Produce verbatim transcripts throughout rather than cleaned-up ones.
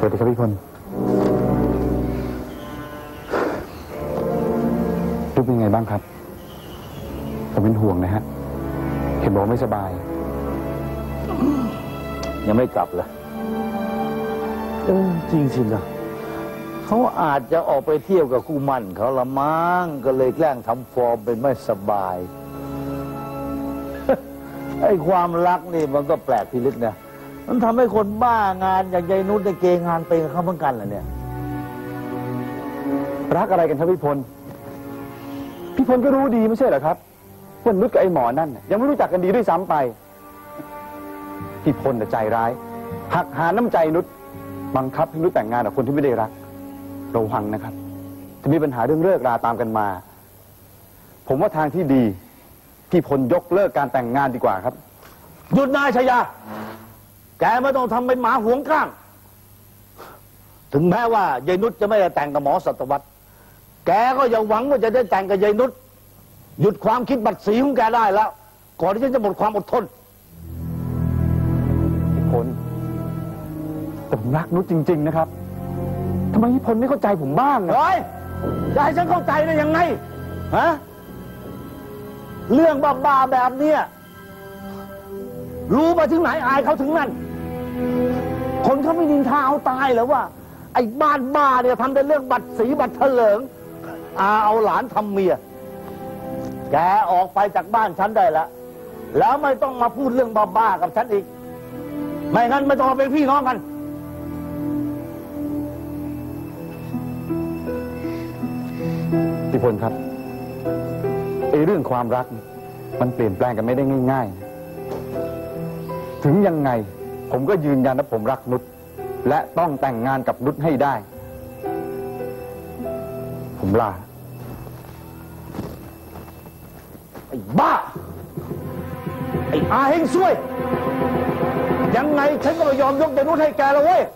วัสดีครับพี่พลลูกเป็นไงบ้างครับผมเป็นห่วงนะฮะเห็นบอกไม่สบายยังไม่กลับเลยเออจริงสินะเขาอาจจะออกไปเที่ยวกับคู่มั่นเขาละมั้งก็เลยแกล้งทำฟอร์มเป็นไม่สบาย ไอ้ความรักนี่มันก็แปลกพิลึกนะมันทำให้คนบ้างานอย่างยายนุชได้เกงานไปกับเขาเหมือนกันเหรอเนี่ยรักอะไรกันครับพี่พลพี่พลก็รู้ดีไม่ใช่เหรอครับว่านุชกับไอ้หมอนั่นยังไม่รู้จักกันดีด้วยซ้ำไปพี่พลแต่ใจร้ายหักหาน้ำใจนุชบังคับให้นุชแต่งงานกับคนที่ไม่ได้รักระวังนะครับจะมีปัญหาเรื่องเลิกราตามกันมาผมว่าทางที่ดีพี่พลยกเลิกการแต่งงานดีกว่าครับหยุดนายชยาแกไม่ต้องทำเป็นหมาหวงข้างถึงแม้ว่ายายนุชจะไม่ได้แต่งกับหมอสัตวรรษแกก็อย่าหวังว่าจะได้แต่งกับยายนุชหยุดความคิดบัดสีของแกได้แล้วก่อนที่ฉันจะหมดความอดทนพี่พลแต่ผมรักนุชจริงๆนะครับทำไมพี่พลไม่เข้าใจผมบ้างเฮ้ยจะให้ฉันเข้าใจได้ยังไงฮะเรื่องบ้าๆแบบเนี้ยรู้มาถึงไหนอายเขาถึงนั่นคนเขาไม่นินทาเอาตายเหรอว่าไอ้บ้านบ้าเนี่ยทำแต่เรื่องบัตรสีบัตรเถลิงอาเอาหลานทำเมียแกออกไปจากบ้านฉันได้แล้วแล้วไม่ต้องมาพูดเรื่องบ้าๆกับฉันอีกไม่งั้นไม่ต้องมาเป็นพี่น้องกันพี่พลครับไอ้เรื่องความรักมันเปลี่ยนแปลงกันไม่ได้ง่ายๆถึงยังไงผมก็ยืนยันว่าผมรักนุชและต้องแต่งงานกับนุชให้ได้ผมลาไอ้บ้าไอ้อาเฮงซวยยังไงฉันก็ไม่ยอมยกยายนุชให้แกแล้วเว้ย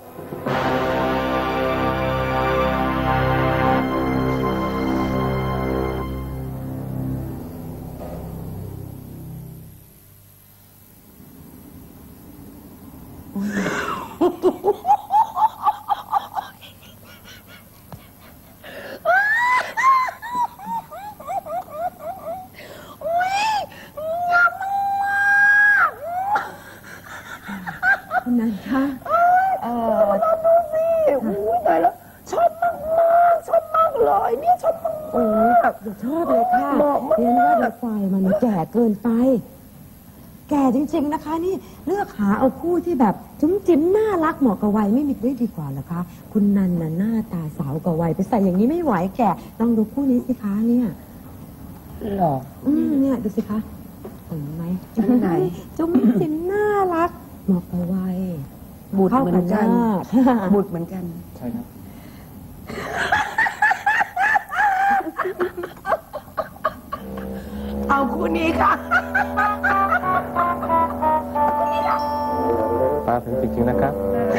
นั่นค่ะเออดูสิอุ้ยตายแล้วชอบมากมากชอบมากเลยเนี่ยชอบมากโอ้ยแบบชอบเลยค่ะเรียนว่าดีไฟมันแก่เกินไปแก่จริงๆนะคะนี่เลือกหาเอาคู่ที่แบบจุ้มจิ้มน่ารักเหมาะกับวัยไม่มีได้ดีกว่าเหรอคะคุณนันน่ะหน้าตาสาวกับวัยไปใส่อย่างนี้ไม่ไหวแก่ลองดูคู่นี้สิคะเนี่ยหรออืมเนี่ยดูสิคะเห็นไหมจุ้มไหนจุ้มจิ้มน่ารักเหมาะกับวัยบุตรเหมือนกันบุตรเหมือนกันใช่ครับเอาคู่นี้ค่ะคู่นี้ค่ะมาถึงจริงๆนะครับ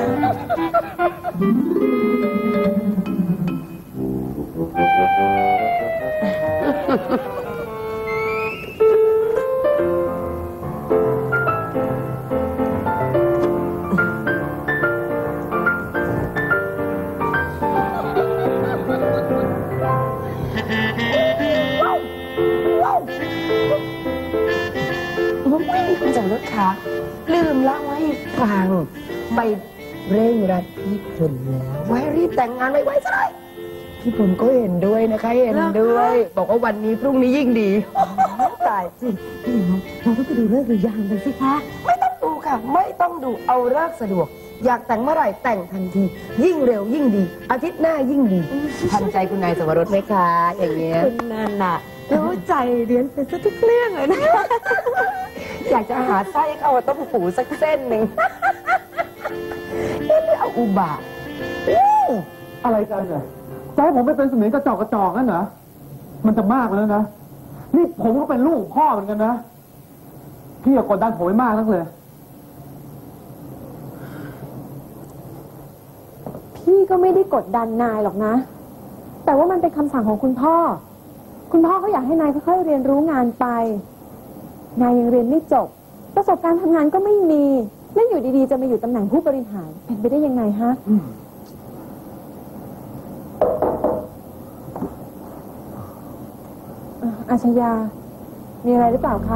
คุณจังรถคะลืมเล่าให้ฟังไปเร่งรัดพี่พลแล้วไว้รีบแต่งงานไว้ๆซะเลยพี่พลก็เห็นด้วยนะคะเห็นด้วยบอกว่าวันนี้พรุ่งนี้ยิ่งดีตายจริงพี่น้องเราต้องไปดูเลิกหรือยังกันสิคะไม่ต้องดูค่ะไม่ต้องดูเอาเลิกสะดวกอยากแต่งเมื่อไหร่แต่งทันทียิ่งเร็วยิ่งดีอาทิตย์หน้ายิ่งดีทันใจคุณนายสมรสไหมคะอย่างเงี้ยคุณนันน่ะรู้ใจเรียนเป็นซะทุกเรื่องเลยนะอยากจะหาไส้เข้าต้มหูสักเส้นหนึ่งนี่เอาอุบาทอะไรกันเนี่ยจะให้ผมไปเป็นเสมียนกระจอกกระจอกนั่นเหรอมันจะมากแล้วนะนี่ผมก็เป็นลูกพ่อเหมือนกันนะพี่อย่ากดดันผมไม่มากนักเลยพี่ก็ไม่ได้กดดันนายหรอกนะแต่ว่ามันเป็นคำสั่งของคุณพ่อคุณพ่อเขาอยากให้นายค่อยๆเรียนรู้งานไปนายยังเรียนไม่จบประสบการณ์ทำงานก็ไม่มีแล้วอยู่ดีๆจะมาอยู่ตำแหน่งผู้บริหารเป็นไปได้ยังไงฮะอาชญา มีอะไรหรือเปล่าคะ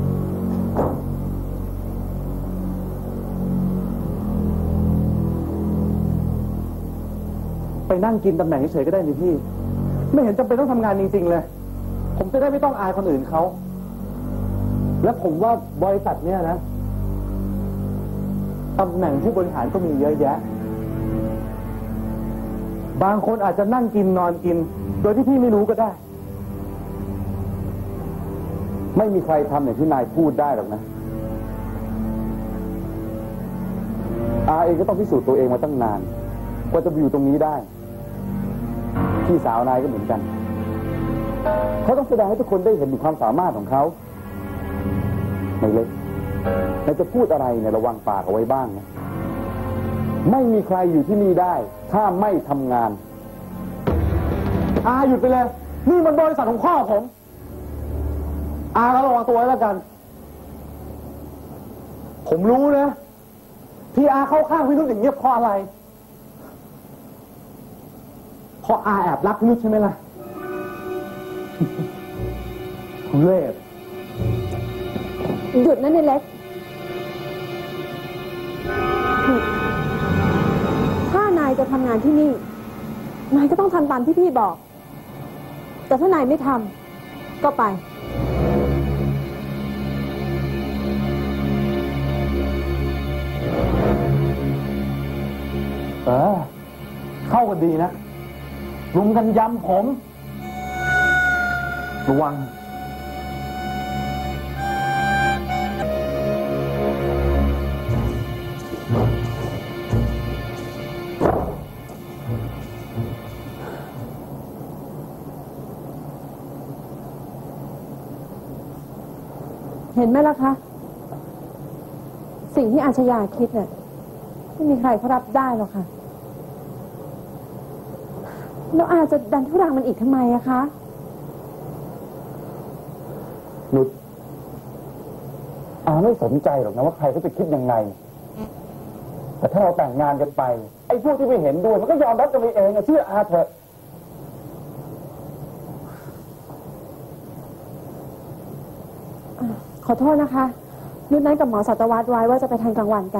ไปนั่งกินตำแหน่งเฉยๆก็ได้นี่พี่ ไม่เห็นจำเป็นต้องทำงานจริงๆเลย ผมจะได้ไม่ต้องอายคนอื่นเขา และผมว่าบริษัทเนี่ยนะตำแหน่งผู้บริหารก็มีเยอะแยะ บางคนอาจจะนั่งกินนอนกิน โดยที่พี่ไม่รู้ก็ได้ ไม่มีใครทำอย่างที่นายพูดได้หรอกนะ อาเองก็ต้องพิสูจน์ตัวเองมาตั้งนานกว่าจะมาอยู่ตรงนี้ได้ พี่สาวนายก็เหมือนกัน เขาต้องแสดงให้ทุกคนได้เห็นถึงความสามารถของเขาไม่เล็กนายจะพูดอะไรเนี่ยระวังปากเอาไว้บ้างนะ ไม่มีใครอยู่ที่นี่ได้ถ้าไม่ทำงาน อาหยุดไปเลย นี่มันบริษัทของพ่อผม อาก็ระวังตัวไว้แล้วกัน ผมรู้นะที่อาเข้าข้างพี่นุชอย่างเงียบเพราะอะไรเพราะอาแอบรักพี่นุชใช่ไหมล่ะ คุณเล่ห์หยุดนะในเล็ก ถ้านายจะทำงานที่นี่ นายก็ต้องทำตามที่พี่บอก แต่ถ้านายไม่ทำก็ไปเออ เข้ากันดีนะรุมกันยำผม ระวังเห็นไหมล่ะคะ สิ่งที่อาชญาคิดเนี่ยไม่มีใครเขารับได้หรอกค่ะ แล้วอาจะดันทุรังมันอีกทำไมอะคะนุชอาไม่สนใจหรอกนะว่าใครเขาจะคิดยังไง แต่ถ้าเราแต่งงานกันไป ไอ้พวกที่ไม่เห็นด้วยมันก็ยอมรับกันไปเองอะเชื่ออาเถอะขอโทษนะคะนุชนัดกับหมอสัตวรรษไว้ว่าจะไปทานกลางวันกัน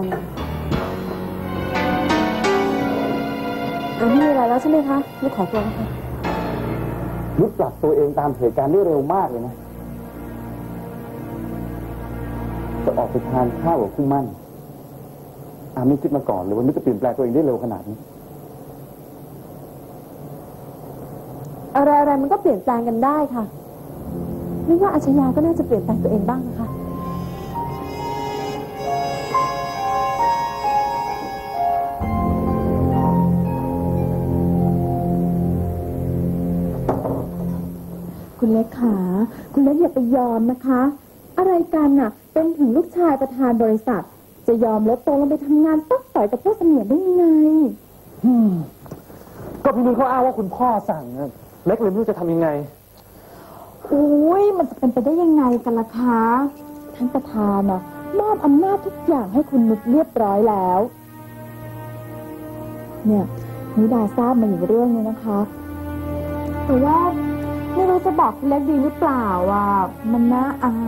อ่าไม่มีอะไรแล้วใช่ไหมคะนุชขอตัวนะคะนุชปรับตัวเองตามเหตุการณ์ได้เร็วมากเลยนะ จะออกไปทานข้าวกับคู่มั่นอาไม่คิดมาก่อนเลยว่านุชจะเปลี่ยนแปลงตัวเองได้เร็วขนาดนี้อะไรอะไรมันก็เปลี่ยนแปลงกันได้ค่ะนึกว่าอาชญาก็น่าจะเปลี่ยนแปลงตัวเองบ้างนะคะคุณเล็กขาคุณเล็กอย่าไปยอมนะคะ อะไรกันน่ะ เป็นถึงลูกชายประธานบริษัท จะยอมลดตัวลงไปทำงานต้องต่อยกับพวกเสมียนได้ยังไงก็พี่นุชเขาอ้างว่าคุณพ่อสั่งนะเล็กเลยไม่รู้จะทำยังไงอุ้ยมันจะเป็นไปได้ยังไงกันล่ะคะท่านประธานน่ะมอบอำนาจทุกอย่างให้คุณนุชเรียบร้อยแล้ว เนี่ยนิดาทราบมาอยู่เรื่องนึงนะคะแต่ว่าไม่รู้จะบอกคุณเล็กดีหรือเปล่าอ่ะมันน่าอาย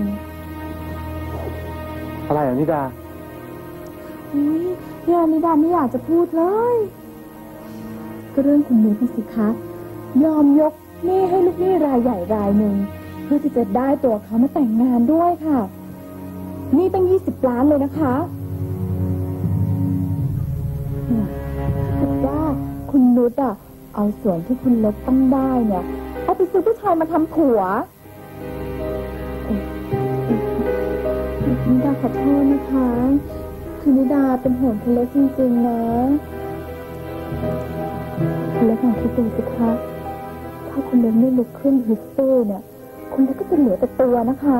อะไรอ่ะนิดาอุ้ยยานิดาไม่อยากจะพูดเลยก็เรื่องคุณนุชน่ะสิคะยอมยกหนี้ให้ลูกหนี้รายใหญ่รายหนึ่งเพื่อที่จะได้ตัวเขามาแต่งงานด้วยค่ะหนี่ตั้งยี่สิบล้านเลยนะคะคิดว่าคุณนุชอ่ะเอาส่วนที่คุณเล็กต้องได้เนี่ยเอาไปซื้อผู้ชายมาทำผัวนิดาขอโทษนะคะคือนิดาเป็นห่วงคุณเล็กจริงๆนะคุณเล็กลองคิดดูสิคะถ้าคุณเล็กไม่ลุกขึ้นฮึดสู้เนี่ยคุณเล็กก็จะเหลือแต่ตัวนะคะ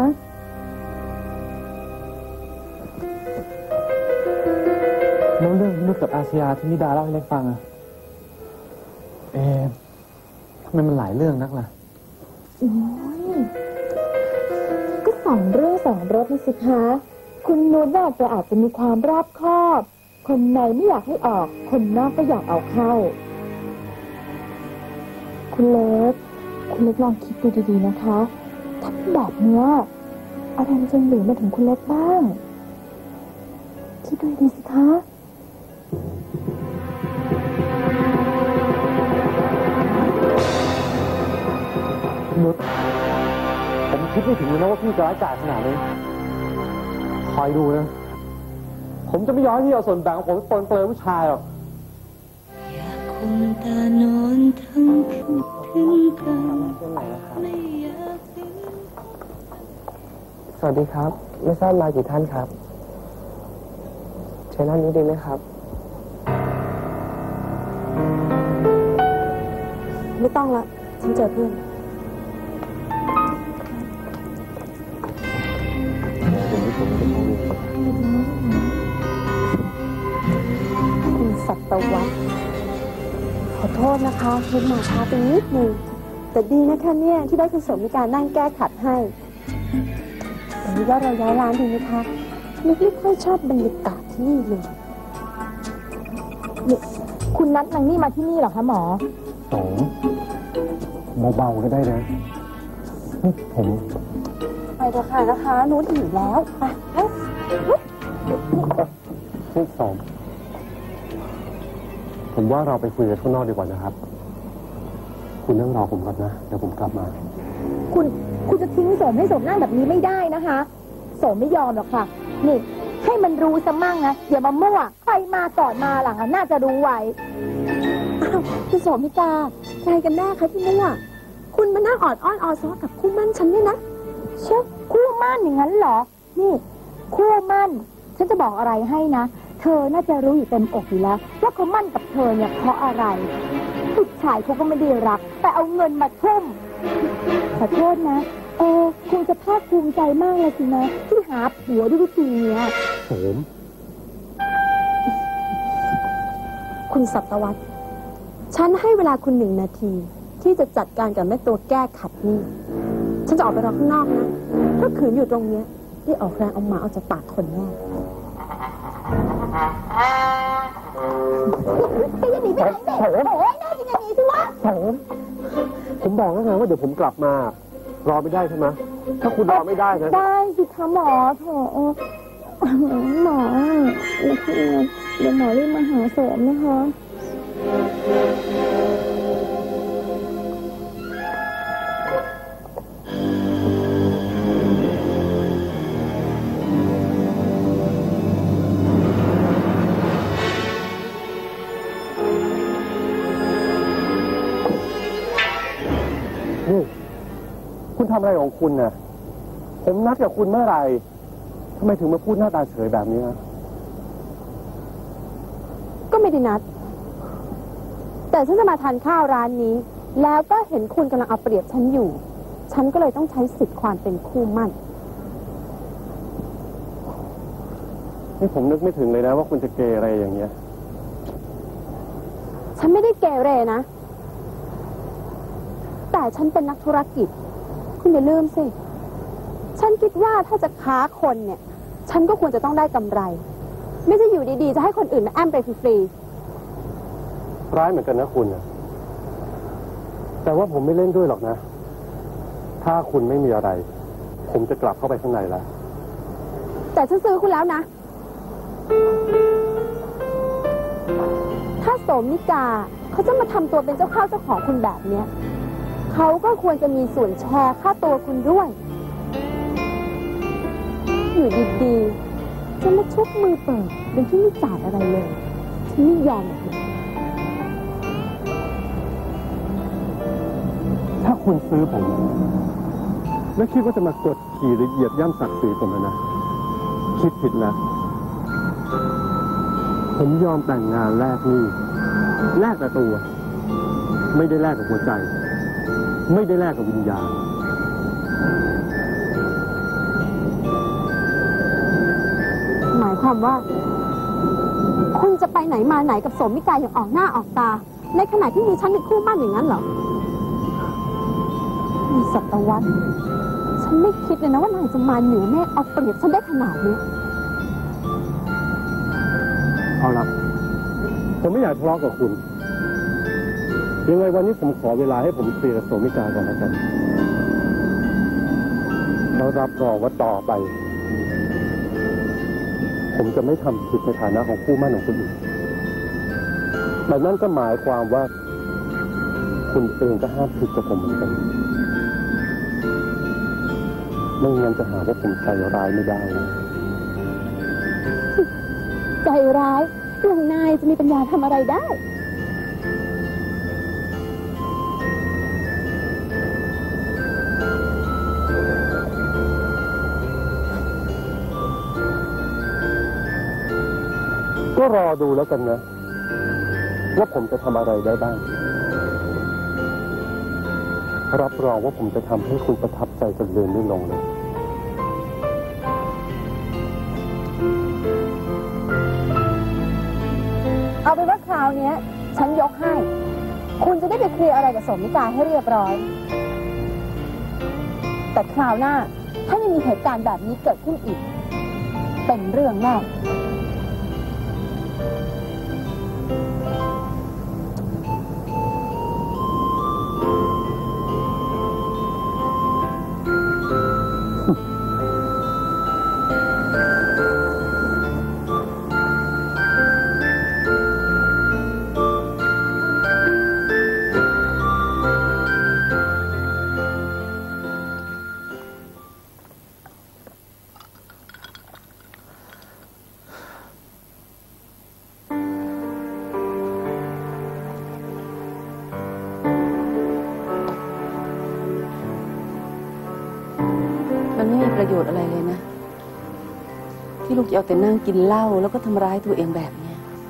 แล้วเรื่องนุชกับอาชญาที่นิดาเล่าให้เล็กฟังอะเอ๊ะทำไมมันหลายเรื่องนักล่ะโอ้ยก็สองเรื่องสองรสนะสิคะคุณนุชน่ะแกอาจจะมีความรอบคอบ คนในไม่อยากให้ออกคนนอกก็อยากเอาเข้าคุณเล็กคุณเล็กลองคิดดูดีๆนะคะถ้าแบบเนี้ยอะไรมันจะเหลือมาถึงคุณเล็กบ้างคิดดูดีสิคะนุชผมคิดไม่ถึงเลยนะว่าพี่จะร้ายกาจขนาดนี้คอยดูนะ ผมจะไม่ยอมให้พี่เอาส่วนแบ่งของผมปนเปื้อนผู้ชายหรอกอยากคงตานอนทั้งคืนถึงกันไม่อยากเห็นสวัสดีครับ ไม่ทราบมากี่ท่านครับเชิญด้านนี้ดีไหมครับไม่ต้องละฉันเจอเพื่อนคุณสัตวัฒน์ขอโทษนะคะคุณมาช้าไปนิดนึงแต่ดีนะคะเนี่ยที่ได้คุณสมมีการนั่งแก้ขัดให้แต่นี้ว่าเราย้ายร้านดีไหมคะนึกไม่ค่อยชอบบรรยากาศที่นี่เลยนี่คุณนัดนางนี่มาที่นี่เหรอคะหมอสองเบาๆก็ได้นะนี่ผมไปเถอะค่ะนะคะนู้นอีกแล้วไปเอ้านี่สองผมว่าเราไปคุยกันข้างนอกดีกว่านะครับคุณนั่งรอผมก่อนนะเดี๋ยวผมกลับมาคุณคุณจะทิ้งสมให้สมนั่งแบบนี้ไม่ได้นะคะสมไม่ยอมหรอกค่ะนี่ให้มันรู้ซะมั่งนะอย่ามามั่วใครมาก่อนมาหลังน่าจะรู้ไว้อ้าวคุณโสมิกาใครกันแน่คะที่มั่วคุณมานั่งออดอ้อนออซ้อกับคู่มั่นฉันเนี่ยนะเชื่อคู่มั่นอย่างนั้นเหรอนี่คู่มั่นฉันจะบอกอะไรให้นะเธอน่าจะรู้อยู่เต็มอกอยู่แล้วว่าเขามั่นกับเธอเนี่ยเพราะอะไรผู้ชายเขาก็ไม่ได้รักแต่เอาเงินมาทุ่มขอโทษนะเออคงจะภาคภูมิใจมากเลยสินะที่หาผัวด้วยวิธีเนี้ยโสมคุณสัตวัฒน์ฉันให้เวลาคุณหนึ่งนาทีที่จะจัดการกับแม่ตัวแก้ขัดนี่ฉันจะออกไปรอข้างนอกนะถ้าขืนอยู่ตรงเนี้ยได้ออกแรงเอาหมาออกจากปากคนแน่จะหนีไปไหนเนี่ยโอ้ยน่าจะหนีสิวะโสมผมบอกแล้วไงว่าเดี๋ยวผมกลับมารอไม่ได้ใช่ไหมถ้าคุณรอไม่ได้นะได้สิคะหมอโถหมอเดี๋ยวหมอรีบมาหาเสริมนะคะนี่คุณทำอะไรของคุณน่ะผมนัดกับคุณเมื่อไหร่ทำไมถึงมาพูดหน้าตาเฉยแบบนี้ฮะก็ไม่ได้นัดแต่ฉันจะมาทานข้าวร้านนี้แล้วก็เห็นคุณกำลังเอาเปรียบฉันอยู่ฉันก็เลยต้องใช้สิทธิ์ความเป็นคู่มั่นนี่ผมนึกไม่ถึงเลยนะว่าคุณจะเกเรอย่างเงี้ยฉันไม่ได้เกเรนะแต่ฉันเป็นนักธุรกิจคุณอย่าลืมสิฉันคิดว่าถ้าจะค้าคนเนี่ยฉันก็ควรจะต้องได้กำไรไม่ใช่อยู่ดีๆจะให้คนอื่นมาแอมไปฟรีๆร้ายเหมือนกันนะคุณแต่ว่าผมไม่เล่นด้วยหรอกนะถ้าคุณไม่มีอะไรผมจะกลับเข้าไปข้างในแล้วแต่ฉันซื้อคุณแล้วนะถ้าโสมิกาเขาจะมาทำตัวเป็นเจ้าข้าวเจ้าของคุณแบบเนี้ยเขาก็ควรจะมีส่วนแชร์ค่าตัวคุณด้วยอยู่ดีๆจะมาชุบมือเปิดโดยที่ไม่จ่ายอะไรเลยฉันไม่ยอมแบบนี้ถ้าคุณซื้อผมไม่คิดว่าจะมากดขี่หรือเหยียบย่ำศักดิ์ศรีผมนะคิดผิดแล้วผมยอมแต่งงานแลกนี่แลกแต่ตัวไม่ได้แลกกับหัวใจไม่ได้แลกกับวิญญาณหมายความว่าคุณจะไปไหนมาไหนกับโสมิกาอย่างออกหน้าออกตาในขณะที่มีฉันเป็นคู่มั่นอย่างนั้นเหรอมีสัตวัฒน์ฉันไม่คิดเลยนะว่านายจะมาเหนือแม่เอาเปรียบฉันได้ขนาดนี้เอาละผมไม่อยากทะเลาะกับคุณยังไงวันนี้ผมขอเวลาให้ผมเคลียร์กับโสมิกาก่อนแล้วกันแล้วรับรองว่าต่อไป ผมจะไม่ทำผิดในฐานะของคู่หมั่นของคุณอีกแต่นั่นก็หมายความว่า คุณเองก็ห้ามผิดกับผมเหมือนกันไม่งั้นจะหาว่าผมใจร้ายไม่ได้นะใจร้ายอย่างนายจะมีปัญญาทำอะไรได้ก็รอดูแล้วกันนะว่าผมจะทำอะไรได้บ้างรับรองว่าผมจะทำให้คุณประทับใจจนลืมไม่ลงเลยเอาเป็นว่าคราวนี้ฉันยกให้ คุณจะได้ไปเคลียร์อะไรกับสมมิกาให้เรียบร้อย แต่คราวหน้าถ้ายังมีเหตุการณ์แบบนี้เกิดขึ้นอีก เป็นเรื่องแน่มันไม่มีประโยชน์อะไรเลยนะ ที่ลูกจะเอาแต่นั่งกินเหล้าแล้วก็ทำร้ายตัวเองแบบนี้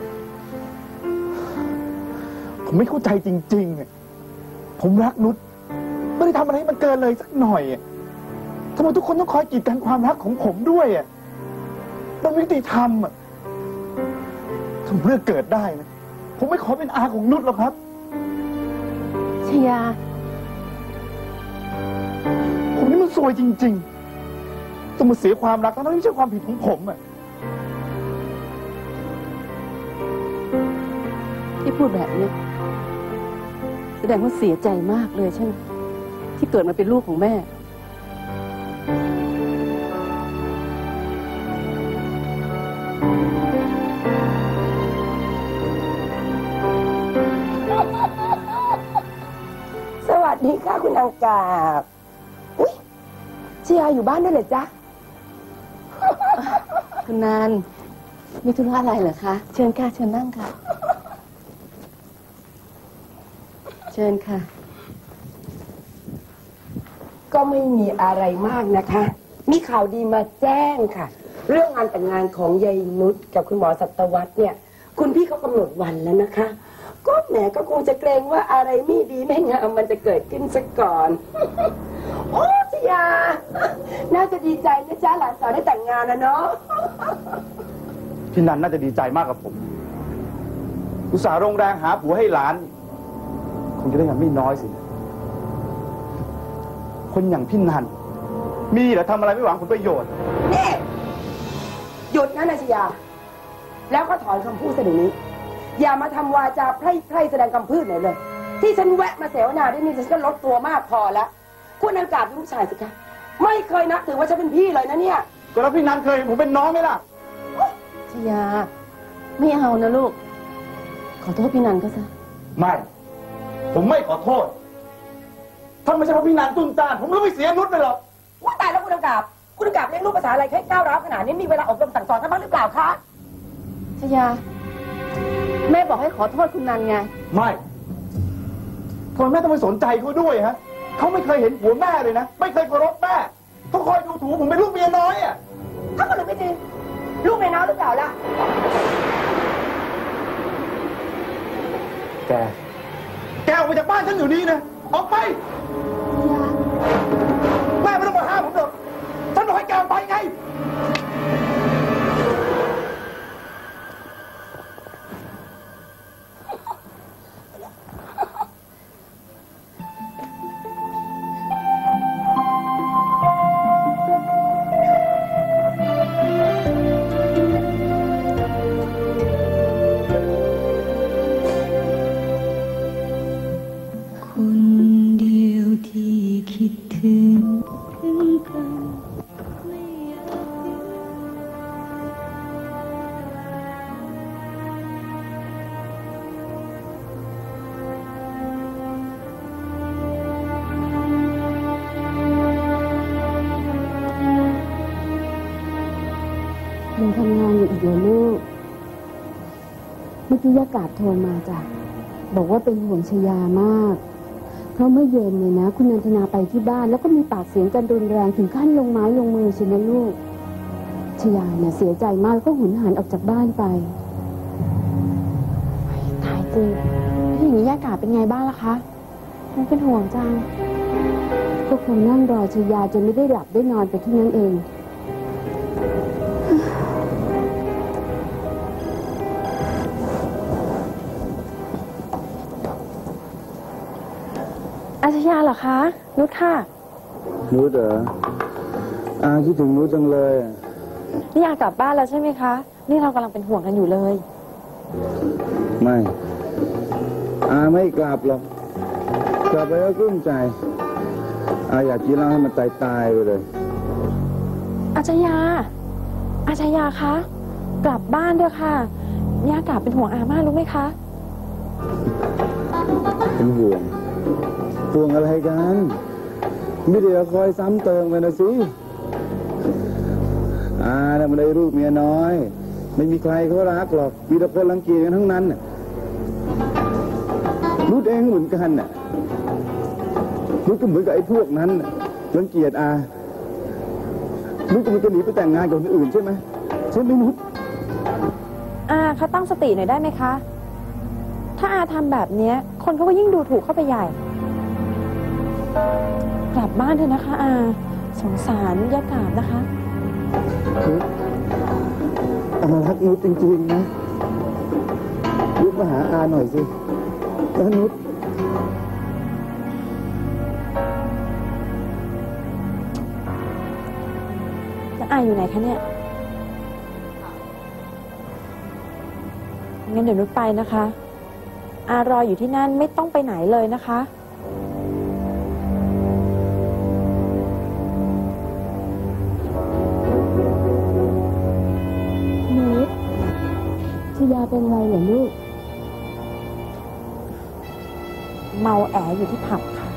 ผมไม่เข้าใจจริงๆอะผมรักนุชไม่ได้ทำอะไรให้มันเกินเลยสักหน่อยอะทำไมทุกคนต้องคอยกีดกันความรักของผมด้วยอ่ะมันไม่ยุติธรรมอ่ะถ้าเรื่องเกิดได้นะผมไม่ขอเป็นอาของนุชหรอกครับชยาผมนี่มันซวยจริงๆต้องมาเสียความรักทั้งที่ไม่ใช่ความผิดของผมอ่ะที่พูดแบบนี้แสดงว่าเสียใจมากเลยใช่ไหมที่เกิดมาเป็นลูกของแม่สวัสดีค่ะคุณอังกาบอุ๊ยเชียร์อยู่บ้านด้วยเหรอจ๊ะคุณนานมีธุระอะไรเหรอคะเชิญค่ะเชิญนั่งค่ะเชิญค่ะก็ไม่มีอะไรมากนะคะ มีข่าวดีมาแจ้งค่ะ เรื่องงานแต่งงานของยายนุชกับคุณหมอสัตวัฒน์เนี่ย คุณพี่เขากำหนดวันแล้วนะคะ ก็แหมก็คงจะเกรงว่าอะไรไม่ดีไม่งามมันจะเกิดขึ้นซะก่อน โอ้ชยา น่าจะดีใจนะจ๊ะหลานสาวได้แต่งงานนะเนาะพี่นันน่าจะดีใจมากกับผมอุตส่าห์ลงแรงหาผัวให้หลาน คงจะได้เงินไม่น้อยสิ คนอย่างพี่นันมีเหรอทำอะไรไม่หวังผลประโยชน์นี่หยุดนะนายชยา แล้วก็ถอนคำพูดเสนอนี้ อย่ามาทำวาจาไพร่ไพร่แสดงคำพูดไหนเลย ที่ฉันแวะมาเสวนาด้วยนี่ฉันก็ลดตัวมากพอแล้วคุณนางกาบลูกชายสิคะไม่เคยนับถือว่าฉันเป็นพี่เลยนะเนี่ยก็แล้วพี่นันเคยเห็นผมเป็นน้องไหมล่ะชยา ไม่เอานะลูก ขอโทษพี่นันก็ซะไม่ ผมไม่ขอโทษ ถ้าไม่ใช่เพราะพี่นันตุ้มตามผมก็ไม่เสียนุชไปหรอกว่าตายแล้วคุณนางกาบคุณนางกาบเลี้ยงลูกภาษาอะไรแค่ก้าวร้าวขนาดนี้มีเวลาอบรมสั่งสอนท่านบ้างหรือเปล่าคะชยา แม่บอกให้ขอโทษคุณนันไงไม่ทำไมแม่ต้องไปสนใจเขาด้วยฮะเขาไม่เคยเห็นผัวแม่เลยนะ ไม่เคยเคารพแม่เขาคอยดูถูกผมเป็นลูกเมียน้อยอ่ะถ้ามันหรือไม่จริงลูกในน้องหรือเปล่าล่ะแก แกออกไปจากบ้านฉันอยู่นี้นะ ออกไป แม่ไม่ต้องมาห้ามผมหรอกฉันบอกให้แกออกไปไงคนเดียวที่คิดถึงถึงกันยังทำงานอยู่อีกเหรอลูกเมื่อกี้ยากาศโทรมาจ้ะบอกว่าเป็นห่วงชยามากเพราะเมื่อเย็นเนี่ยนะคุณนันทนาไปที่บ้านแล้วก็มีปากเสียงกันรุนแรงถึงขั้นลงไม้ลงมือใช่ไหมลูกชยาเนี่ยเสียใจมากแล้วก็หุนหันออกจากบ้านไปตายจริงพี่อย่างนี้ยากาศเป็นไงบ้างล่ะคะมันเป็นห่วงจังก็คงนั่งรอชยาจนไม่ได้หลับได้นอนไปที่นั่นเองอาชญาเหรอคะนุชค่ะนุชเหรออาคิดถึงนุชจังเลยนี่อยากกลับบ้านแล้วใช่ไหมคะนี่เรากำลังเป็นห่วงกันอยู่เลยไม่อาไม่กลับหรอกกลับไปก็กลุ้มใจอาอยากกินเหล้าให้มันตายตายไปเลยอาชญาอาชญาคะกลับบ้านเถอะค่ะนี่อากาศเป็นห่วงอามากรู้ไหมคะเป็นห่วงห่วงอะไรกันไม่ได้คอยซ้ำเติมกันนะสิอาเนี่ยมันได้ลูกเมียน้อยไม่มีใครเขารักหรอกมีแต่คนรังเกียจกันทั้งนั้นน่ะนุชเองเหมือนกันน่ะนุชก็เหมือนกับไอ้พวกนั้นรังเกียจอานุชก็มันจะหนีไปแต่งงานกับคนอื่นใช่ไหมใช่ไหมนุชอาเขาตั้งสติหน่อยได้ไหมคะถ้าอาทำแบบนี้คนเขาก็ยิ่งดูถูกเข้าไปใหญ่กลับบ้านเถอะนะคะอาสงสารยากาศนะคะอารักนุชจริงๆนะนุชมาหาอาหน่อยสิแล้วนุชแล้วอาอยู่ไหนคะเนี่ยงั้นเดี๋ยวนุชไปนะคะอารออยู่ที่นั่นไม่ต้องไปไหนเลยนะคะนุชชยาเป็นไรเหรอลูกเมาแออยู่ที่ผับค่ะ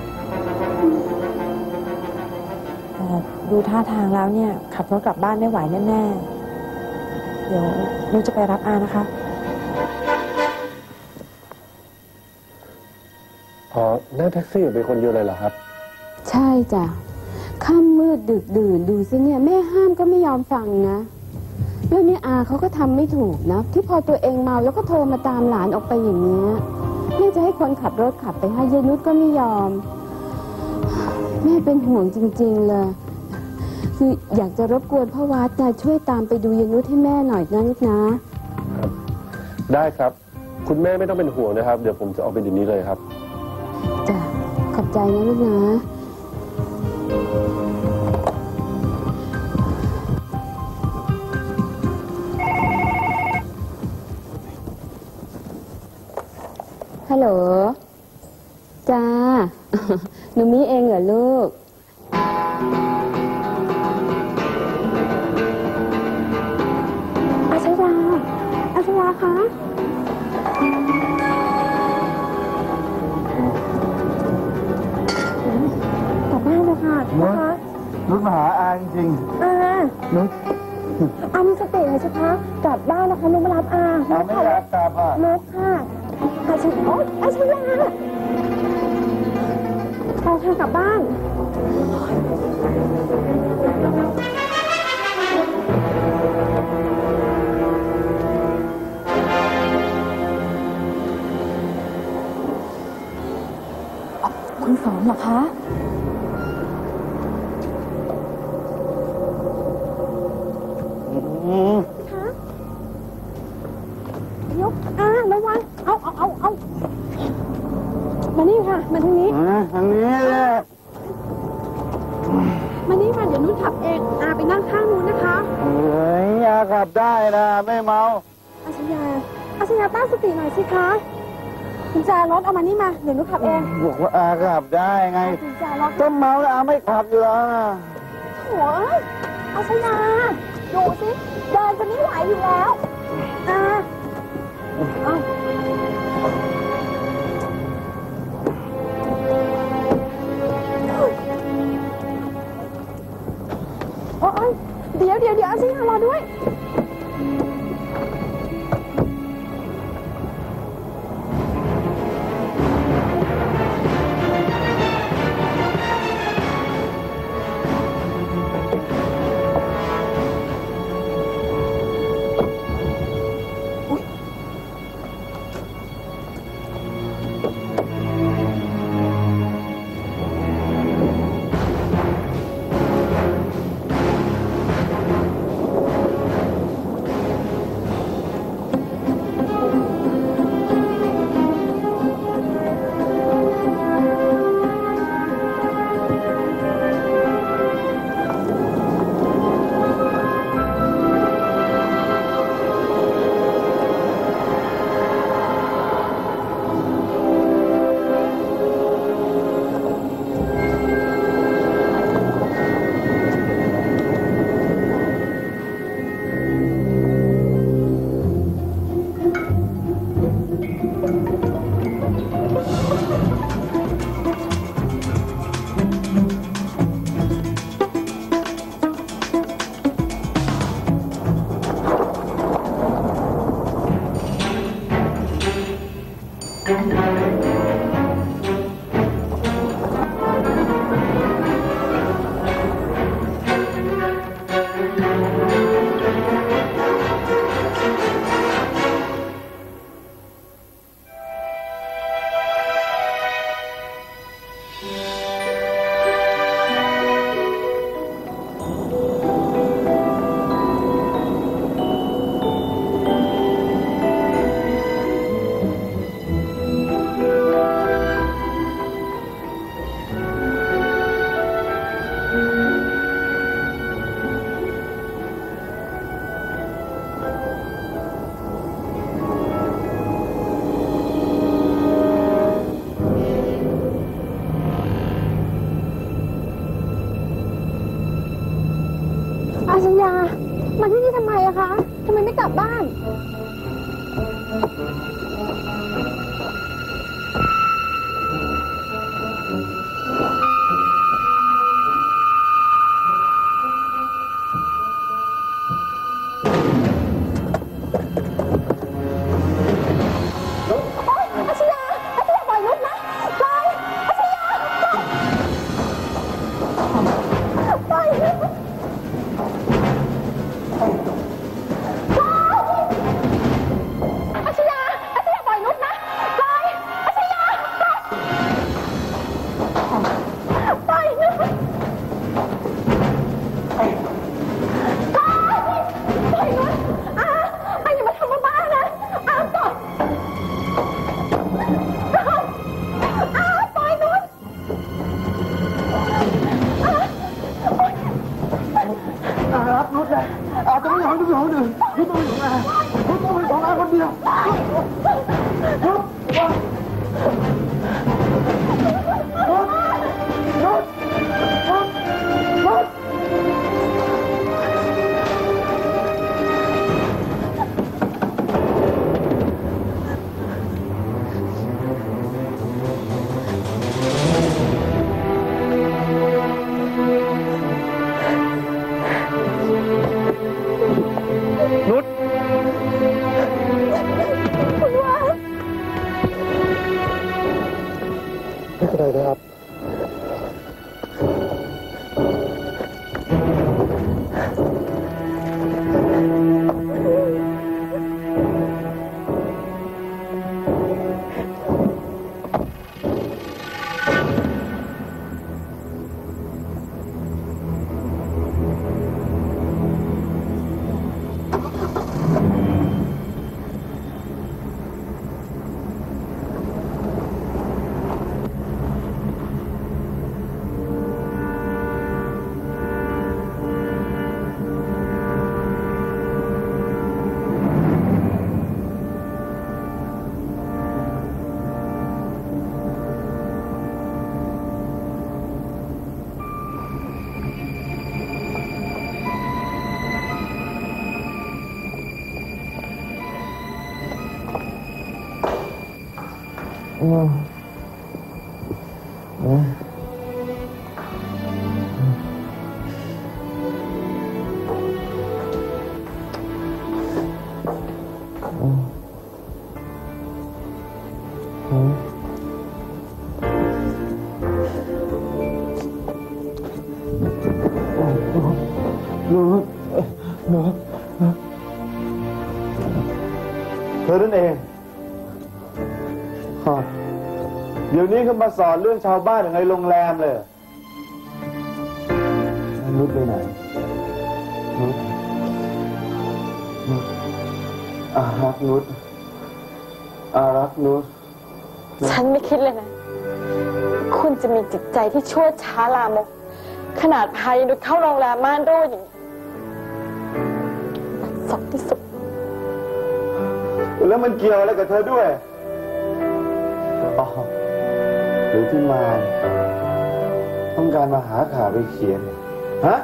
แต่ดูท่าทางแล้วเนี่ยขับรถกลับบ้านไม่ไหวแน่ๆเดี๋ยวนุชจะไปรับอานะคะอ๋อนั่งแท็กซี่เป็นคนเดียวเลยเหรอครับใช่จ้ะค่ำมืดดึกดื่นดูสิเนี่ยแม่ห้ามก็ไม่ยอมฟังนะแล้วนี่อาเขาก็ทำไม่ถูกนะที่พอตัวเองเมาแล้วก็โทรมาตามหลานออกไปอย่างนี้แม่จะให้คนขับรถขับไปให้ยายนุชก็ไม่ยอมแม่เป็นห่วงจริงๆเลยคืออยากจะรบกวนพ่อวัดนะช่วยตามไปดูยายนุชให้แม่หน่อยนะนิดนะครับได้ครับคุณแม่ไม่ต้องเป็นห่วงนะครับเดี๋ยวผมจะออกไปเดี๋ยวนี้เลยครับจ้ะขอบใจนะลูกนะฮัลโหลจ้าหนูมีเองเหรอลูกอาชญาอาชญาคะกลับบ้านเลยค่ะนะคะนุชมาหาอาจริงๆอานุชอามีสติเลยใช่ไหมกลับบ้านนะคะนุชมารับอาอาไม่อยากกลับอ่ะนุชค่ะอาชญาโอ๊ยอาชญาเอาเธอกลับบ้านคุณสอนเหรอคะคะยกอ่าระวังเอาเอาเอาเอามานี่ค่ะมาทางนี้มาทางนี้เลยมานี่ค่ะเดี๋ยวนุ้นขับเองอาไปนั่งข้างนู้นนะคะเฮ้ยอาขับได้นะไม่เมาอาชญาอาชญาตั้งสติหน่อยสิคะกุญแจรถเอามานี่มาเดี๋ยวนุ้นขับเองบอกว่าอาขับได้ไงกุญแจรถก็เมาแล้วอาไม่ขับอยู่แล้วนะโอ้ยอาชญาดูสิเดินจะไม่ไหวอยู่แล้วอาเอาโอ้ยเดี๋ยวเดี๋ยวเดี๋ยวอาชญารอด้วยอาชญามาที่นี่ทำไมอะคะทำไมไม่กลับบ้านนุชนุชเธอนั่นเองเดี๋ยวนี้เขามาสอนเรื่องชาวบ้านอย่างไรโรงแรมเลยนุชไปไหนนุชนุชอารักนุชอารักนุชฉันไม่คิดเลยนะ คุณจะมีจิตใจที่ชั่วช้าลามกขนาดพานุชเข้าโรงแรมม่านรูดอย่างนี้สกที่สุดแล้วมันเกี่ยวอะไรกับเธอด้วยอ๋อหรือที่มาต้องการมาหาข่าวไปเขียนฮะ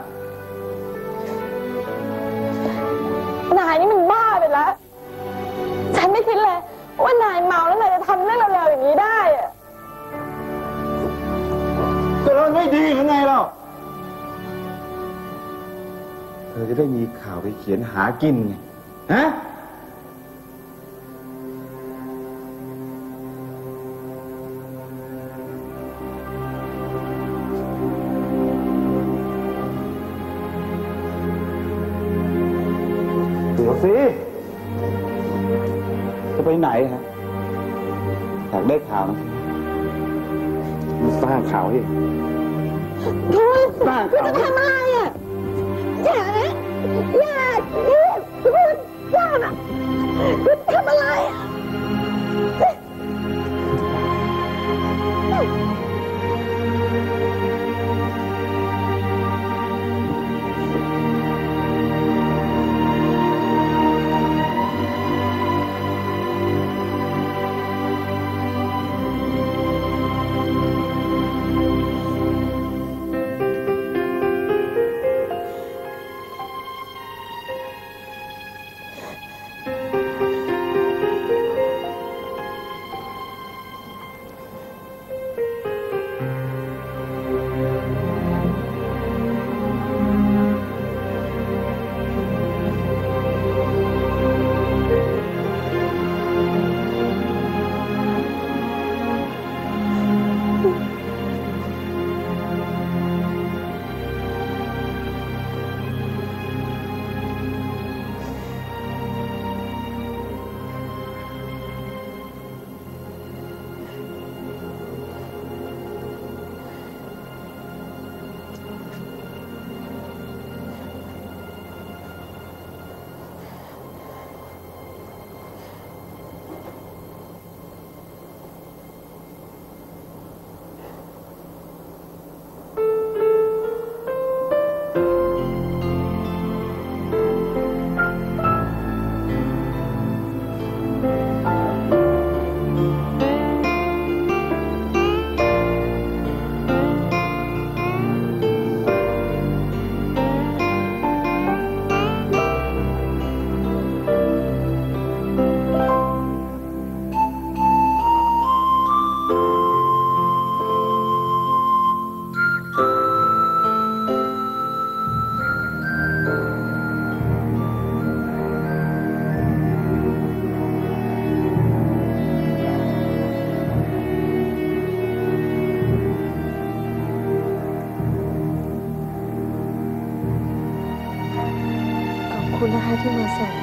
นายนี่มันบ้าไปแล้วฉันไม่คิดเลยว่านายเมาแล้วนายจะทำเรื่องเร็วๆอย่างนี้ได้อะแต่มันไม่ดีหรือไงเราเธอจะได้มีข่าวไปเขียนหากินไงฮะเดี๋ยวสิจะไปไหนฮะอยากได้ข่าวนะมาสร้างข่าวให้คุณสร้างคุณข่าวจะทำอะไรอ่ะอย่านะอย่าคุณอย่านะคุณทำอะไรอ่ะขอบคุณนะคะที่มาส่ง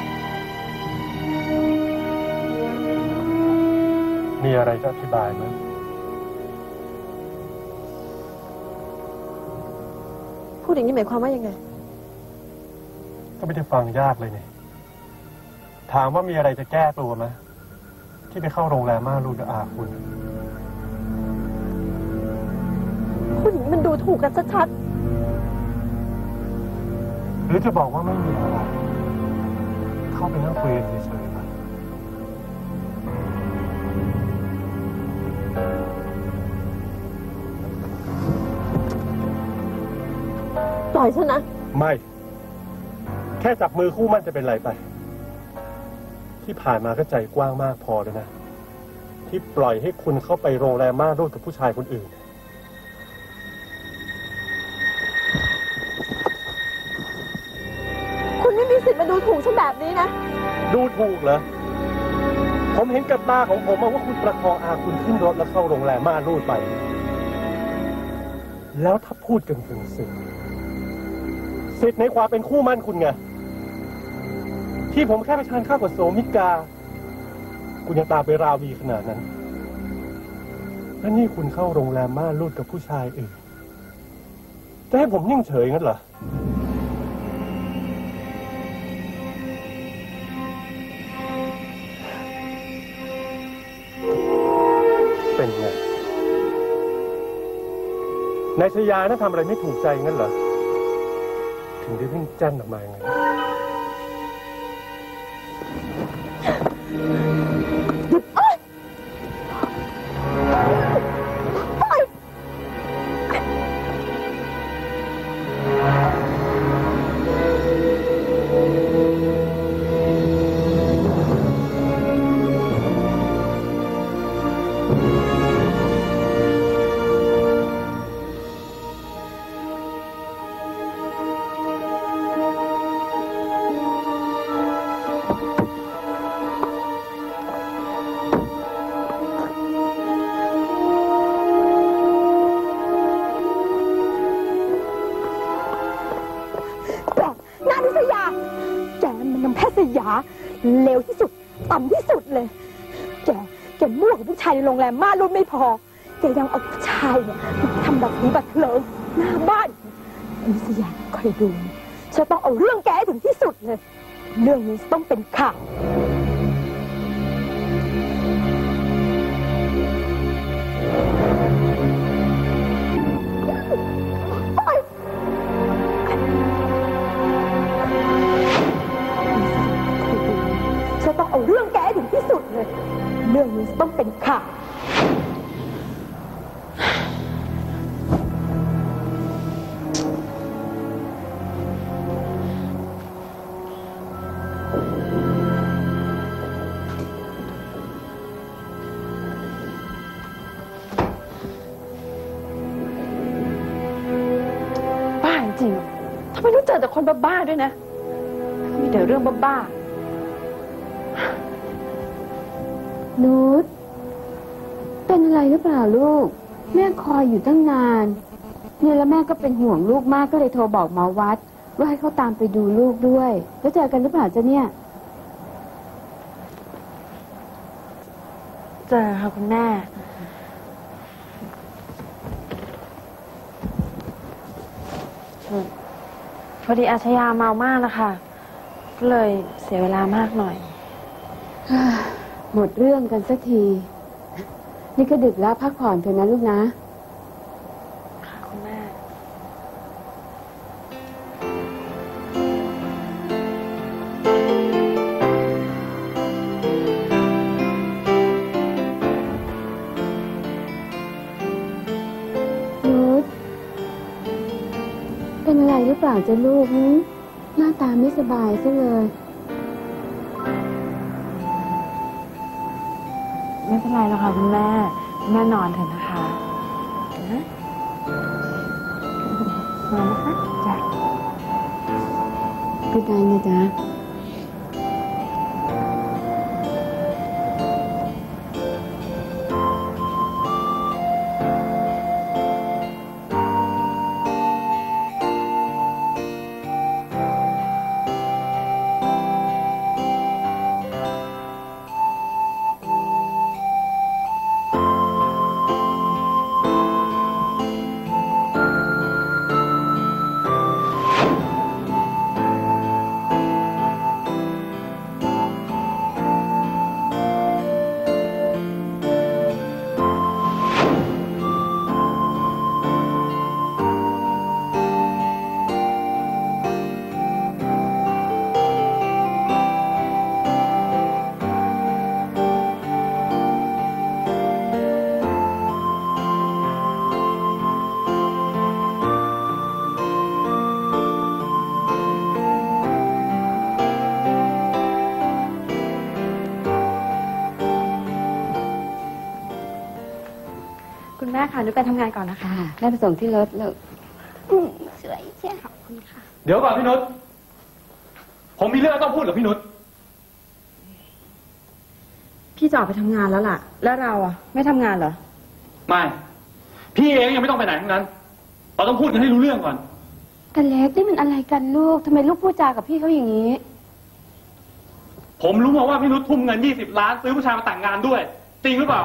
มีอะไรจะอธิบายไหมพูดอย่างนี้หมายความว่ายังไงก็ไม่ได้ฟังยากเลยเนี่ยถามว่ามีอะไรจะแก้ตัวไหมที่ไปเข้าโรงแรมม่านรูดกับอาคุณพูดอย่างนี้มันดูถูกกันชัดหรือจะบอกว่าไม่มีอะไรเข้าไปนั่งคุยกันเฉยๆไปๆปล่อยฉันนะไม่ แค่จับมือคู่มันจะเป็นไรไป ที่ผ่านมาก็ใจกว้างมากพอแล้วนะที่ปล่อยให้คุณเข้าไปโรงแรมม่านรูดกับผู้ชายคนอื่นคุณไม่มีสิทธิ์มาดูถูกฉันแบบนี้นะดูถูกเหรอ ผมเห็นกับตาของผมว่าคุณประคองอาคุณขึ้นรถแล้วเข้าโรงแรมม่านรูดไป แล้วถ้าพูดกันถึงสิ่งสิทธิ์ในความเป็นคู่มั่นคุณไงที่ผมแค่ไปทานข้าวกับโสมิกาคุณยังตามไปราวีขนาดนั้นแล้วนี่คุณเข้าโรงแรมม่านรูดกับผู้ชายอื่นจะให้ผมนิ่งเฉยงั้นเหรอเป็นไงนายชยานั้นทำอะไรไม่ถูกใจงั้นเหรอถึงได้วิ่งแจ้นออกมาอย่างนั้นเลวที่สุดต่ำที่สุดเลยแกแกมั่วกับผู้ชายในโรงแรมม่านรูดไม่พอแกยังเอาผู้ชายเนี่ยทำแบบนี้บัดเพลิงหน้าบ้านนิสยาคอยดูฉันต้องเอาเรื่องแกให้ถึงที่สุดเลยเรื่องนี้ต้องเป็นข่าวเอาเรื่องแกถึงที่สุดเลยเรื่องนี้ต้องเป็นข่าวบ้าจริงทำไมต้องเจอแต่คนบ้าๆด้วยนะมีแต่เรื่องบ้าๆนุชเป็นอะไรหรือเปล่าลูกแม่คอยอยู่ตั้งนานเนี่ยแล้วแม่ก็เป็นห่วงลูกมากก็เลยโทรบอกหมอวัดว่าให้เขาตามไปดูลูกด้วยแล้วเจอกันหรือเปล่าจ๊ะเนี่ยเจอค่ะคุณแม่พอดีอาชญาเมามากนะคะก็เลยเสียเวลามากหน่อยหมดเรื่องกันสักทีนี่ก็ดึกแล้วพักผ่อนเถอะนะลูกนะค่ะคุณแม่นุชเป็นอะไรหรือเปล่าจ๊ะลูกนี่หน้าตาไม่สบายซะเลยไม่เป็นไรหรอกค่ะคุณแม่แม่นอนเถอะนะคะนะนอนนะคะจ้ะก็ได้นะจ๊ะคุณแม่ค่ะหนูไปทำงานก่อนนะคะแม่ไปส่งที่รถลูกสวยเชียวขอบคุณค่ะเดี๋ยวก่อนพี่นุชผมมีเรื่องต้องพูดกับพี่นุชพี่จะออกไปทำงานแล้วล่ะแล้วเราอ่ะไม่ทำงานเหรอไม่พี่เองยังไม่ต้องไปไหนทั้งนั้นเราต้องพูดกันให้รู้เรื่องก่อนแต่เล็กนี่มันอะไรกันลูกทำไมลูกพูดจากับพี่เขาอย่างนี้ผมรู้มาว่าพี่นุชทุ่มเงินยี่สิบล้านซื้อผู้ชายมาแต่งงานด้วยจริงหรือเปล่า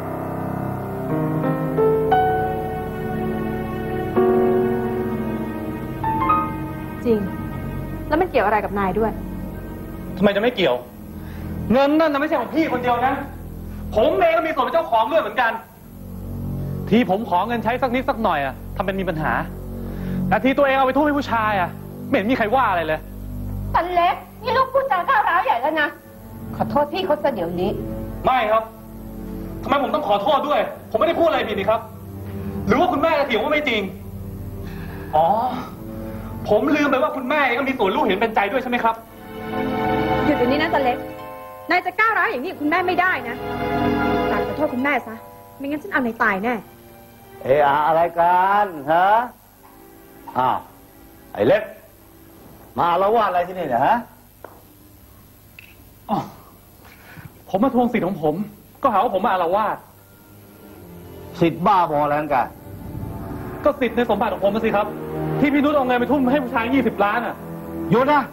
จริงแล้วมันเกี่ยวอะไรกับนายด้วยทำไมจะไม่เกี่ยวเงินนั่นน่ะไม่ใช่ของพี่คนเดียวนะผมเองก็มีส่วนเป็นเจ้าของด้วยเหมือนกันที่ผมขอเงินใช้สักนิดสักหน่อยอะทำเป็นมีปัญหาแต่ที่ตัวเองเอาไปทุ่มให้ผู้ชายอะไม่เห็นมีใครว่าอะไรเลยตันเล็กนี่ลูกพูดจาก้าวร้าวใหญ่แล้วนะขอโทษพี่เขาซะเดี๋ยวนี้ไม่ครับทำไมผมต้องขอโทษด้วยผมไม่ได้พูดอะไรผิดนี่ครับหรือว่าคุณแม่จะเถียงว่าไม่จริงอ๋อผมลืมไปว่าคุณแม่เองก็มีส่วนรู้เห็นเป็นใจด้วยใช่ไหมครับหยุดเดี๋ยวนี้นะตันเล็กนายจะก้าวร้าวอย่างนี้คุณแม่ไม่ได้นะกราบขอโทษคุณแม่ซะไม่งั้นฉันเอานายตายแน่เอะอะไรกันฮะอ้าวไอ้เล็กมาแล้วว่าอะไรที่นี่เนี่ยฮะอ๋อผมมาทวงสิทธิ์ของผมก็หาว่าผมมาอาละวาดสิทธิ์บ้าบออะไรกันก็สิทธิ์ในสมบัติของผมมาสิครับที่พี่นุชเอาเงินไปทุ่มให้ผู้ชายยี่สิบล้านอ่ะหยุดนะ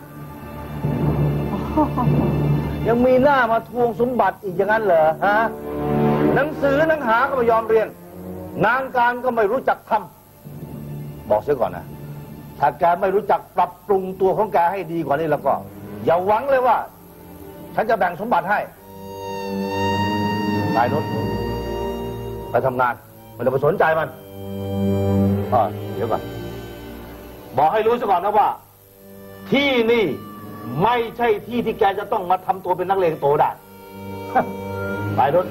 ยังมีหน้ามาทวงสมบัติอีกอย่างนั้นเหรอฮะหนังสือหนังหาก็ไม่ยอมเรียนงานการก็ไม่รู้จักทำบอกเสียก่อนนะถ้าแกไม่รู้จักปรับปรุงตัวของแกให้ดีกว่านี้แล้วก็อย่าหวังเลยว่าฉันจะแบ่งสมบัติให้นายนุชไปทำงานไม่ต้องไปสนใจมันอ่าเดี๋ยวก่อนบอกให้รู้ซะก่อนนะว่าที่นี่ไม่ใช่ที่ที่แกจะต้องมาทำตัวเป็นนักเลงโตได้นายนุช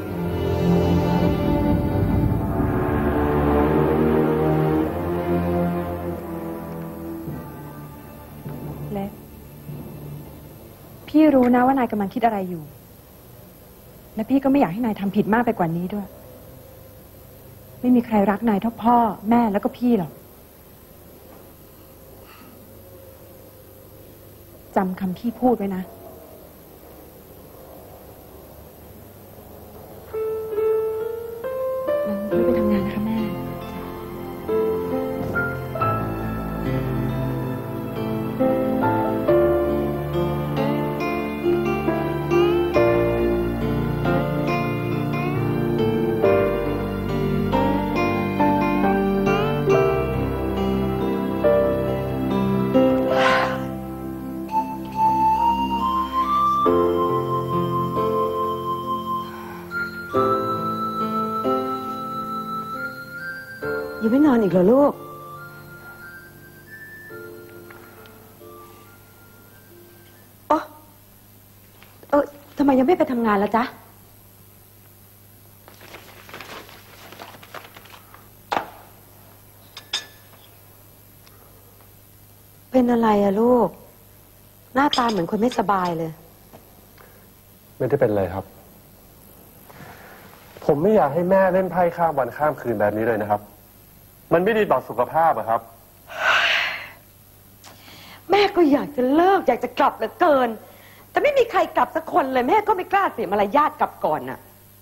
เล็กพี่รู้นะว่านายกำลังคิดอะไรอยู่และพี่ก็ไม่อยากให้นายทำผิดมากไปกว่านี้ด้วยไม่มีใครรักนายเท่าพ่อแม่แล้วก็พี่หรอกจำคำพี่พูดไว้นะงั้นพี่ไปทำงานนะคะแม่ยังไม่นอนอีกเหรอลูกอ๋อเออทำไมยังไม่ไปทำงานล่ะจ๊ะเป็นอะไรอะลูกหน้าตาเหมือนคนไม่สบายเลยไม่ได้เป็นอะไรครับผมไม่อยากให้แม่เล่นไพ่ข้ามวันข้ามคืนแบบนี้เลยนะครับมันไม่ดีต่อสุขภาพอะครับแม่ก็อยากจะเลิกอยากจะกลับเหลือเกินแต่ไม่มีใครกลับสักคนเลยแม่ก็ไม่กล้าเสียมารยาทกลับก่อนน่ะ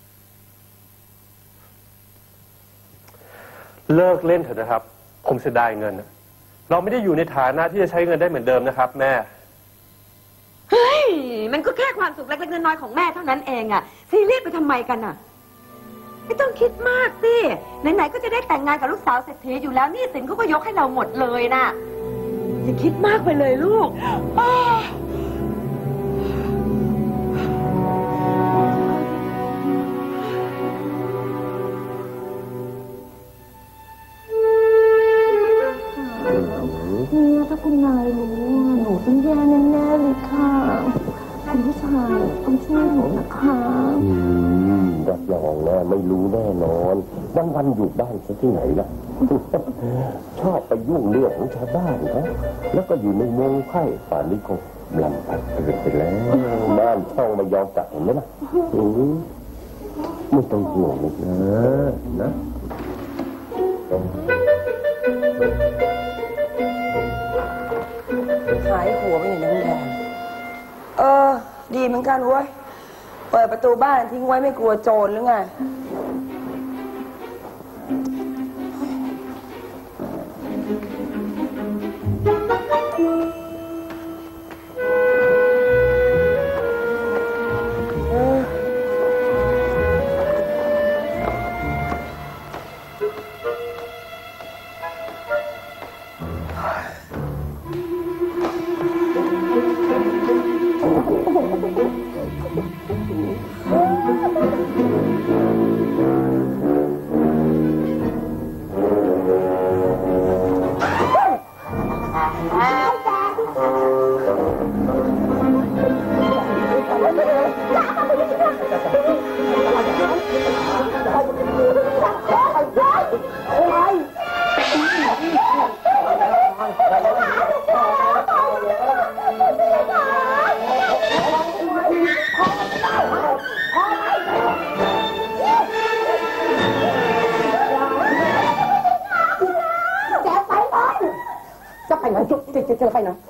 เลิกเล่นเถอะนะครับผมเสียดายเงินเราไม่ได้อยู่ในฐานะที่จะใช้เงินได้เหมือนเดิมนะครับแม่เฮ้ยมันก็แค่ความสุขเล็กๆน้อยๆของแม่เท่านั้นเองอะซีเรียสไปทำไมกันอะไม่ต้องคิดมากสิไหนๆก็จะได้แต่งงานกับลูกสาวเศรษฐีอยู่แล้วหนี้สินเขาก็ยกให้เราหมดเลยนะอย่าคิดมากไปเลยลูกเนี่ยถ้าคุณนายรู้หนูต้องแย่แน่ๆเลยค่ะคุณผู้ชายต้องช่วยหนูนะคะรับรองนะไม่รู้แน่นอนวันวันอยู่บ้านซะที่ไหนล่ะ ชอบไปยุ่งเรื่องของชาวบ้านเขาแล้วก็อยู่ในเมืองไพ่ป่านนี้คงลำพัดเกิดไปแล้วบ้านช่องไม่ยอมกลับเห็นไหมล่ะไม่ต้องห่วงนะนะหายหัวไปไหนน้ำแดงเออดีเหมือนกันเว้ยเปิดประตูบ้านทิ้งไว้ไม่กลัวโจรหรือไง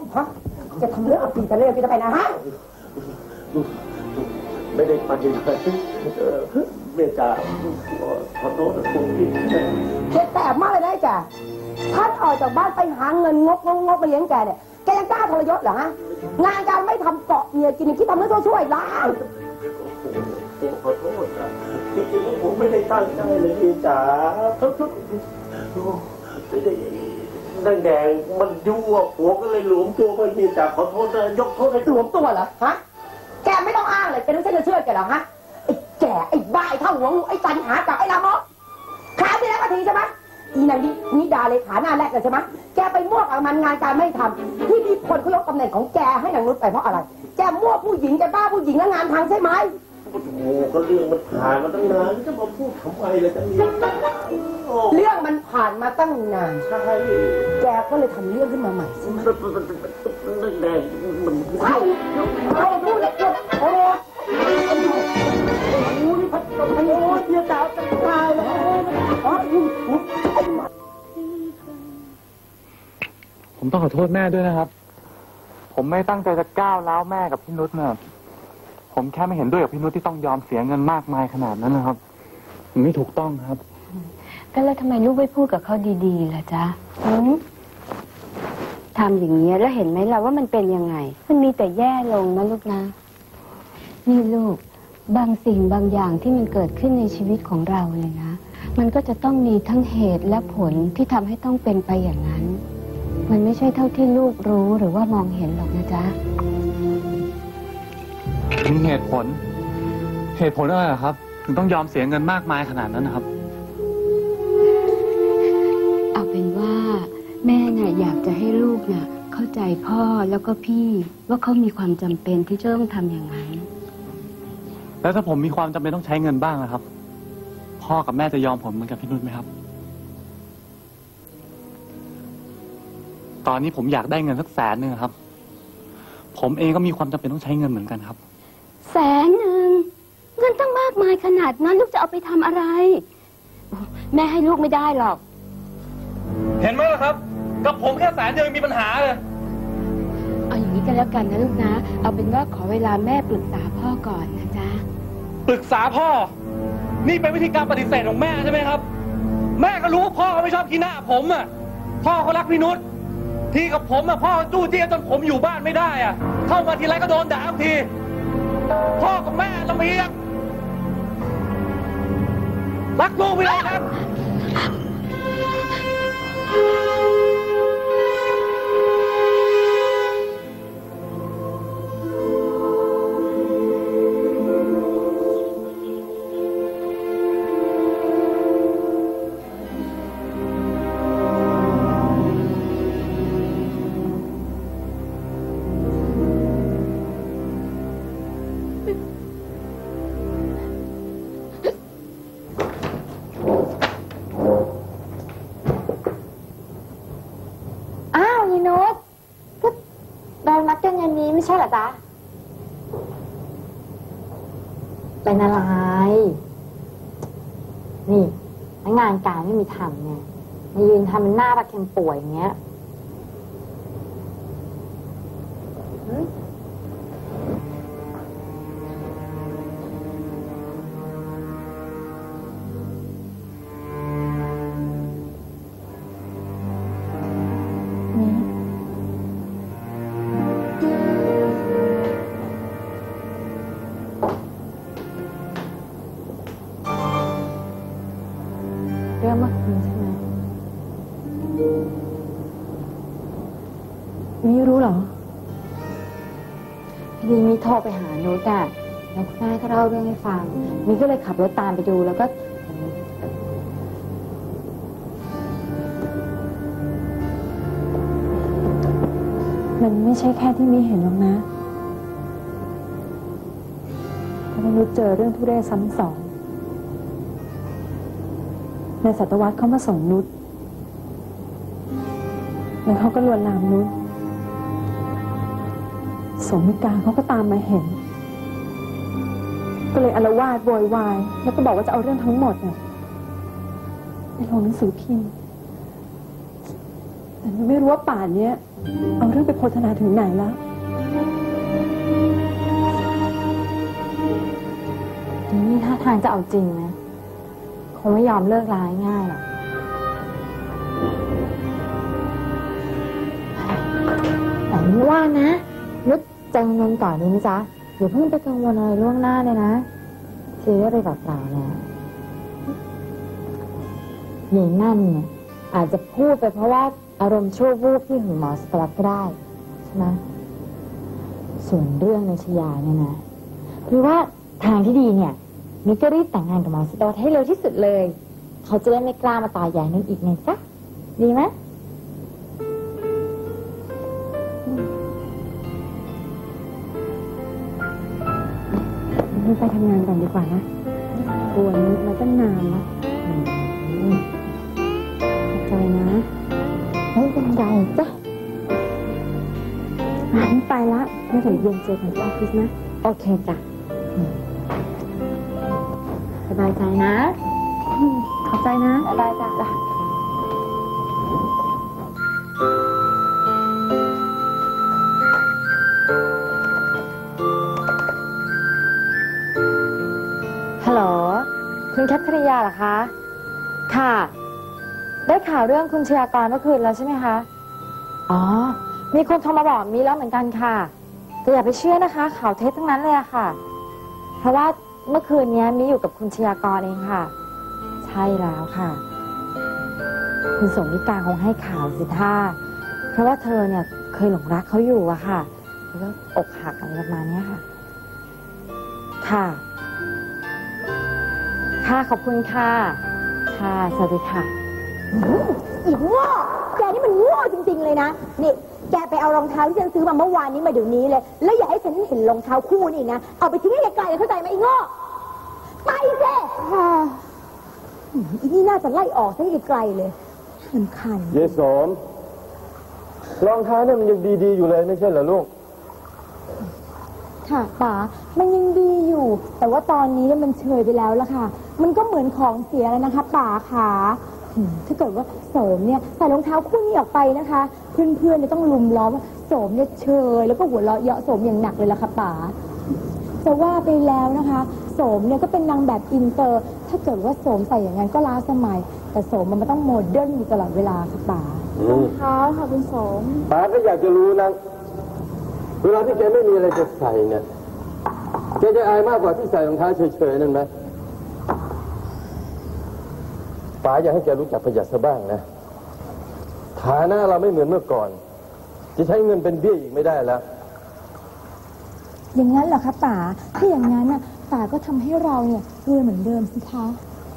ฮะจะทำเรื่องอับปีแต่เรื่องพี่จะไปนะฮะไม่ได้ไปไหนเมียจ๋าขอโทษคุณพี่แกแสบมากเลยนะแกท่านออกจากบ้านไปหาเงินงกงกมาเลี้ยงแกเนี่ยแกยังกล้าทรยศเหรอฮะงานการไม่ทำเกาะเมียกินคิดทำเรื่องช่วยๆล่ะขอโทษนะจริงๆผมไม่ได้ตั้งใจเลยพี่จ๋านั่งแดงมันยั่วหัวก็เลยหลวมตัวไปพี่จ๋าขอโทษนะยกโทษให้หลวมตัวเหรอฮะแกไม่ต้องอ้างเลยแกต้องใช้เงินช่วยแกเหรอฮะไอ้แกไอ้บ้าไอ้เท่าหัวงูไอ้สันหากับไอ้ลามกขาที่แล้วมาทีใช่ไหมอีนางนิดาเลยขาหน้าแรกเลยใช่ไหมแกไปมั่วกับมันงานการไม่ทำที่มีคนเขายกตำแหน่งของแกให้นางนุชไปเพราะอะไรแกมั่วผู้หญิงแกบ้าผู้หญิงแล้วงานทางใช่ไหมโอ้โหก็เรื่องมันผ่านมาตั้งนานจะมาพูดทำไมเลยจังเนี่ยเรื่องมันผ่านมาตั้งนานใช่แกก็เลยทำเรื่องขึ้นมาใหม่ใช่ไหมนั่นแดงมันไอ้ไอ้พูดเลยโอ้โหโอ้โหนี่พัดโอ้โหเดี๋ยวดาวจะตายแล้วผมต้องขอโทษแม่ด้วยนะครับ ผมไม่ตั้งใจจะก้าวร้าวแม่กับพี่นุชนะผมแค่ไม่เห็นด้วยกับพี่นุชที่ต้องยอมเสียเงินมากมายขนาดนั้นนะครับมันไม่ถูกต้องครับก็แล้วทำไมลูกไม่พูดกับเขาดีๆล่ะจ๊ะทำอย่างนี้แล้วเห็นไหมล่ะว่ามันเป็นยังไงมันมีแต่แย่ลงนะลูกนะนี่ลูกบางสิ่งบางอย่างที่มันเกิดขึ้นในชีวิตของเราเลยนะมันก็จะต้องมีทั้งเหตุและผลที่ทำให้ต้องเป็นไปอย่างนั้นมันไม่ใช่เท่าที่ลูกรู้หรือว่ามองเห็นหรอกนะจ๊ะมีเหตุผลเหตุผลอะไรครับถึงต้องยอมเสียเงินมากมายขนาดนั้นนะครับเอาเป็นว่าแม่น่ะอยากจะให้ลูกน่ะเข้าใจพ่อแล้วก็พี่ว่าเขามีความจำเป็นที่จะต้องทำอย่างนั้นแล้วถ้าผมมีความจำเป็นต้องใช้เงินบ้างนะครับพ่อกับแม่จะยอมผมเหมือนกับพี่นุ่นไหมครับตอนนี้ผมอยากได้เงินสักแสนหนึ่งครับผมเองก็มีความจำเป็นต้องใช้เงินเหมือนกันครับแสนหนึ่งเงินตั้งมากมายขนาดนั้นลูกจะเอาไปทำอะไรแม่ให้ลูกไม่ได้หรอกเห็นไหมล่ะครับกับผมแค่แสนเดียวมีปัญหาเลยเอาอย่างนี้กันแล้วกันนะลูกนะเอาเป็นว่าขอเวลาแม่ปรึกษาพ่อก่อนนะจ๊ะปรึกษาพ่อนี่เป็นวิธีการปฏิเสธของแม่ใช่ไหมครับแม่ก็รู้ว่าพ่อเขาไม่ชอบขี้หน้าผมอ่ะพ่อเขารักพี่นุชที่กับผมอ่ะพ่อจู้จี้จนผมอยู่บ้านไม่ได้อ่ะเข้ามาทีไรก็โดนด่าทุกทีพ่อกับแม่ลำเอียงรักลูกไปเลยครับไม่ใช่เหรอจ๊ะเป็นอะไรนี่งานการไม่มีทำเนี่ยมายืนทำเป็นหน้าปลาเค็มป่วยอย่างเงี้ยเรื่องเมื่อคืนใช่ไหมมีรู้เหรอพี่มีโทรไปหานุชอ่ะแล้วคุณแม่ก็เล่าเรื่องให้ฟังมีก็เลยขับรถตามไปดูแล้วก็มันไม่ใช่แค่ที่มีเห็นหรอกนะแต่นุชเจอเรื่องทุเรศซ้ำสองในศตวรรษเขามาส่งนุชแล้วเขาก็ลวนลามนุชสมมิกาเขาก็ตามมาเห็นก็เลยอาละวาดโวยวายแล้วก็บอกว่าจะเอาเรื่องทั้งหมดน่ะไปลงหนังสือพิมพ์แต่ไม่รู้ว่าป่านเนี้ยเอาเรื่องไปโฆษณาถึงไหนแล้วนี่ท่าทางจะเอาจริงนะคงไม่ยอมเลิกลาง่ายหรอกแต่ไม่ว่านะนุชใจเย็นก่อนนะจ๊ะอย่าเพิ่งไปกังวลอะไรล่วงหน้าเลยนะซีเรียสไปเปล่าๆนะอย่างนั่นเนี่ยอาจจะพูดไปเพราะว่าอารมณ์ชั่ววูบที่หึงหมอสตรัสก็ได้ใช่ไหมส่วนเรื่องในชยาเนี่ยนะหรือว่าทางที่ดีเนี่ยมิก็รีบแต่งงานกับหมอสตรัสให้เร็วที่สุดเลยเขาจะได้ไม่กล้ามาต่อใหญ่นึงอีกไงจ๊ะดีไหมไปทำงานก่อนดีกว่านะกวนมาตั้งนานแล้วขอบใจนะไม่เป็นไรจ้ะงั้นไปละเมื่อไหร่เย็นเจอกันที่ออฟฟิศนะโอเคจ้ะสบายใจนะขอบใจนะสบายจ้ะฮัลโหลคุณแคทธริยาเหรอคะค่ะได้ข่าวเรื่องคุณชยากรเมื่อคืนแล้วใช่ไหมคะอ๋อมีคนโทรมาบอกมีแล้วเหมือนกันค่ะแต่อย่าไปเชื่อนะคะข่าวเท็จทั้งนั้นเลยอะค่ะเพราะว่าเมื่อคืนนี้มีอยู่กับคุณชยากรเองค่ะใช่แล้วค่ะคุณสมนิการคงให้ข่าวสิท่าเพราะว่าเธอเนี่ยเคยหลงรักเขาอยู่อะค่ะแล้วก็อกหักอะไรประมาณนี้ค่ะค่ะค่ะขอบคุณค่ะค่ะสวัสดีค่ะอีกโง่แกนี่มันโง่จริงๆเลยนะนี่แกไปเอารองเท้าที่ฉันซื้อมาเมื่อวานนี้มาเดี๋ยวนี้เลยแล้วอย่าให้ฉันเห็นรองเท้าคู่นี่นะเอาไปทิ้งให้ไกลๆเข้าใจไหมอีกโง่ไปเจ้ค่ะอีนี่น่าจะไล่ออกซะให้ไกลๆเลยสำคัญเยสมรองเท้าเนี่ยมันยังดีๆอยู่เลยไม่ใช่เหรอลูกค่ะป๋ามันยังดีอยู่แต่ว่าตอนนี้เนี่ยมันเฉยไปแล้วละค่ะมันก็เหมือนของเสียแล้วนะคะป๋าค่ะถ้าเกิดว่าโสมเนี่ยใส่รองเท้าคู่นี้ออกไปนะคะเพื่อนๆจะต้องลุมล้อมว่าโสมเนี่ยเชยแล้วก็หัวเราะเยาะโสมอย่างหนักเลยล่ะค่ะป๋าจะว่าไปแล้วนะคะโสมเนี่ยก็เป็นนางแบบอินเตอร์ถ้าเกิดว่าโสมใส่อย่างนั้นก็ล้าสมัยแต่โสมมันไม่ต้องโมเดิร์นอยู่ตลอดเวลาค่ะป๋ารองเท้าค่ะคุณโสมป๋าก็อยากจะรู้นะเวลาที่แกไม่มีอะไรจะใส่เนี่ยแกจะอายมากกว่าที่ใส่รองเท้าเฉยๆนั่นไหมป๋าอยากให้แกรู้จักประหยัดซะบ้างนะฐานะเราไม่เหมือนเมื่อก่อนจะใช้เงินเป็นเบี้ยอีกไม่ได้แล้วอย่างนั้นเหรอคะป๋าถ้าอย่างนั้นน่ะป๋าก็ทำให้เราเนี่ยรวยเหมือนเดิมสิคะ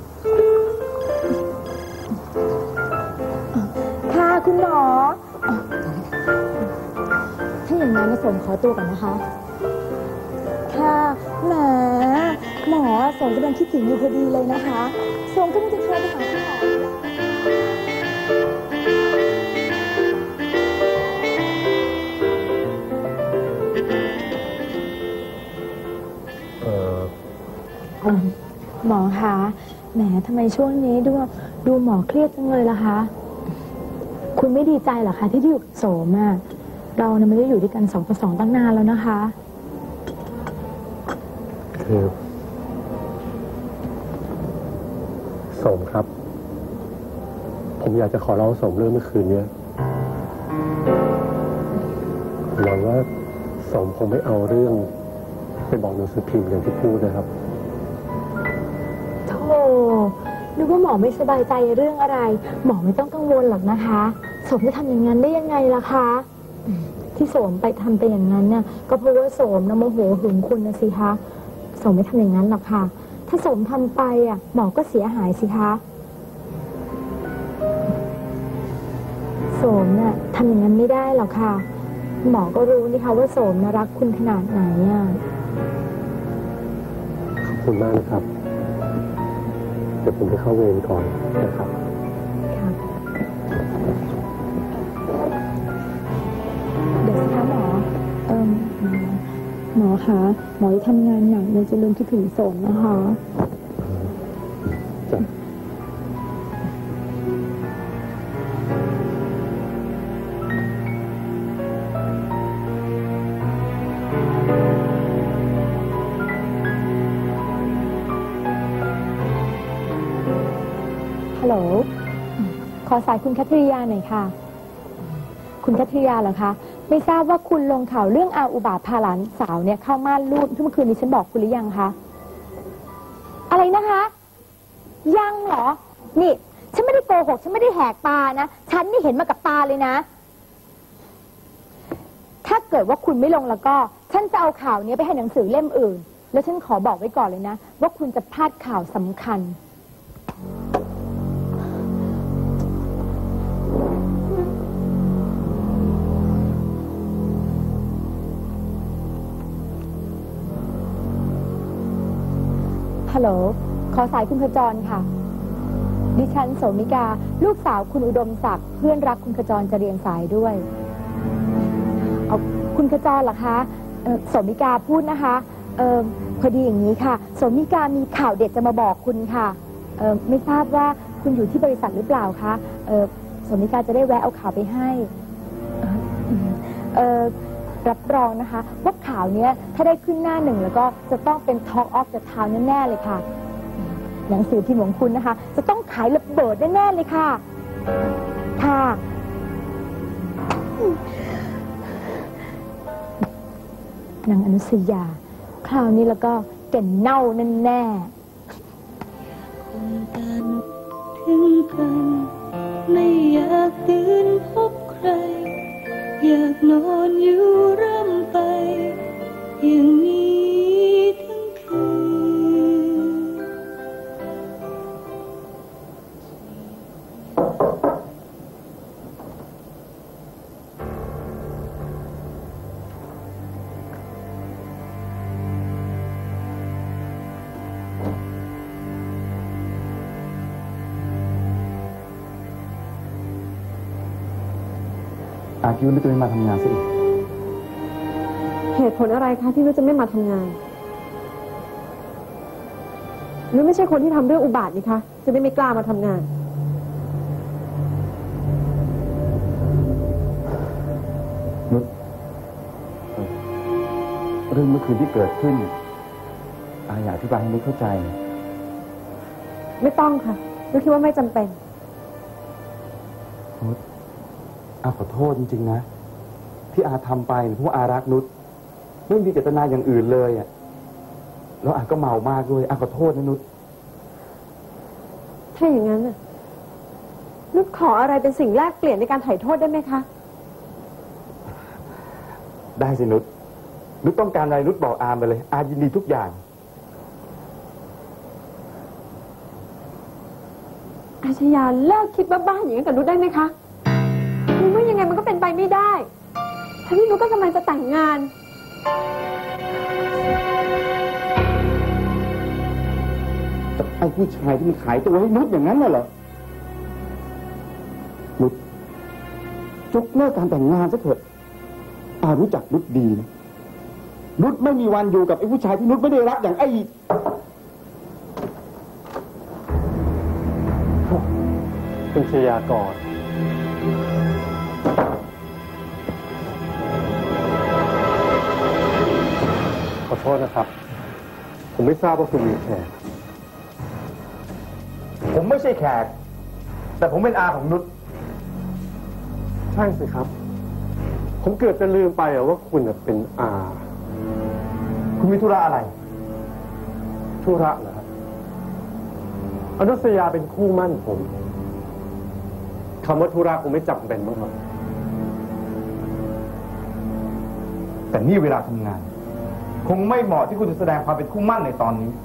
ค่ะคุณหมอถ้าอย่างนั้นสมขอตัวก่อนนะคะค่ะแหมหมอสมกำลังคิดถึงอยู่พอดีเลยนะคะสมก็ไม่จะโทรไปหาคุณหมอหมอคะแหมทำไมช่วงนี้ดูดูหมอเครียดจังเลยล่ะคะคุณไม่ดีใจเหรอคะที่อยู่กับโสมอะเราเนี่ยไม่ได้อยู่ด้วยกันสองต่อสองตั้งนานแล้วนะคะคือโสมครับผมอยากจะขอร้องโสมเรื่องเมื่อคืนนี้หวังว่าโสมคงไม่เอาเรื่องไปบอกหนังสือพิมพ์อย่างที่พูดนะครับโธ่นึกว่าหมอไม่สบายใจเรื่องอะไรหมอไม่ต้องกังวลหรอกนะคะโสมจะทำอย่างนั้นได้ยังไงล่ะคะที่โสมไปทำไปอย่างนั้นเนี่ยก็เพราะว่าโสมนะโมโหหึงคุณนะสิคะโสมไม่ทำอย่างนั้นหรอกค่ะถ้าโสมทำไปอ่ะหมอก็เสียหายสิคะโสมน่ะทำอย่างนั้นไม่ได้หรอกค่ะหมอก็รู้นี่คะว่าโสมน่ะรักคุณขนาดไหนอ่ะขอบคุณมากนะครับเดี๋ยวผมไปเข้าเวรก่อนนะครับค่ะเดี๋ยวนะคะหมอเอ่อหมอคะหมอจะทำงานหนักเลยจะลืมคิดถึงโสมนะคะขอสายคุณคัทริยาหน่อยค่ะ คุณคัทริยาเหรอคะ ไม่ทราบว่าคุณลงข่าวเรื่องอาอุบาทพาหลานสาวเนี่ยเข้าม่านรูดที่เมื่อคืนนี้ฉันบอกคุณหรือยังคะ อะไรนะคะ ยังเหรอ นี่ ฉันไม่ได้โกหก ฉันไม่ได้แหกตานะ ฉันนี่เห็นมากับตาเลยนะ ถ้าเกิดว่าคุณไม่ลงแล้วก็ ฉันจะเอาข่าวนี้ไปให้หนังสือเล่มอื่น แล้วฉันขอบอกไว้ก่อนเลยนะ ว่าคุณจะพลาดข่าวสำคัญ ฮัลโหล ขอสายคุณขจรค่ะ ดิฉันโสมิกา ลูกสาวคุณอุดมศักดิ์ เพื่อนรักคุณขจรจะเรียงสายด้วย เอาคุณขจรเหรอคะเอ่อโสมิกาพูดนะคะเออพอดีอย่างนี้ค่ะโสมิกามีข่าวเด็ดจะมาบอกคุณค่ะเออไม่ทราบว่าคุณอยู่ที่บริษัทหรือเปล่าคะเออโสมิกาจะได้แวะเอาข่าวไปให้เออรับรองนะคะว่าข่าวนี้ถ้าได้ขึ้นหน้าหนึ่งแล้วก็จะต้องเป็น Talk of the Town แน่ๆเลยค่ะหนังสือพิมพ์ของคุณนะคะจะต้องขายระเบิดแน่ๆเลยค่ะค่ะนางอนุสยาคราวนี้แล้วก็แก่เน่าแน่ๆคงตานุถึงกันไม่อยากตื่นพบใครอยากนอนอยู่ร่ำไปอย่างนี้ทั้งคืนอาคิดว่านุชจะไม่มาทำงานซะอีกเหตุผลอะไรคะที่นุชจะไม่มาทำงานนุชไม่ใช่คนที่ทำเรื่องอุบาทนี่คะจะได้ไม่กล้ามาทำงานนุชเอ่อเรื่องเมื่อคืนที่เกิดขึ้นอาอยากอธิบายให้นุชเข้าใจไม่ต้องค่ะนุชคิดว่าไม่จำเป็นนุชอาขอโทษจริงๆนะที่อาทำไปเพราะว่าอารักนุชไม่มีเจตนาอย่างอื่นเลยอ่ะแล้วอาก็เมามากด้วยอาขอโทษนะนุชถ้าอย่างนั้นน่ะนุชขออะไรเป็นสิ่งแลกเปลี่ยนในการไถ่โทษได้ไหมคะได้สินุชนุชต้องการอะไรนุชบอกอาไปเลยอายินดีทุกอย่างอาชยาเลิกคิดบ้าๆอย่างนั้นกับนุชได้ไหมคะนุชว่ายังไงมันก็เป็นไปไม่ได้ทั้งที่นุชก็กำลังจะแต่งงานแต่ไอ้ผู้ชายที่มันขายตัวให้นุชอย่างนั้นน่ะเหรอนุชยกเลิกการแต่งงานซะเถอะอารู้จักนุชดีนะนุชไม่มีวันอยู่กับไอ้ผู้ชายที่นุชไม่ได้รักอย่างไอ้คุณชยากรขอโทษนะครับผมไม่ทราบว่าคุณมีแขกผมไม่ใช่แขกแต่ผมเป็นอาของนุชใช่สิครับผมเกือบจะลืมไปว่าคุณเป็นอาคุณมีธุระอะไรธุระเหรอครับอนุสยาเป็นคู่มั่นผมคำว่าธุระคงไม่จำเป็นมั้งครับแต่นี่เวลาทำงานคงไม่เหมาะที่คุณจะแสดงความเป็นคู่มั่นในตอนนี้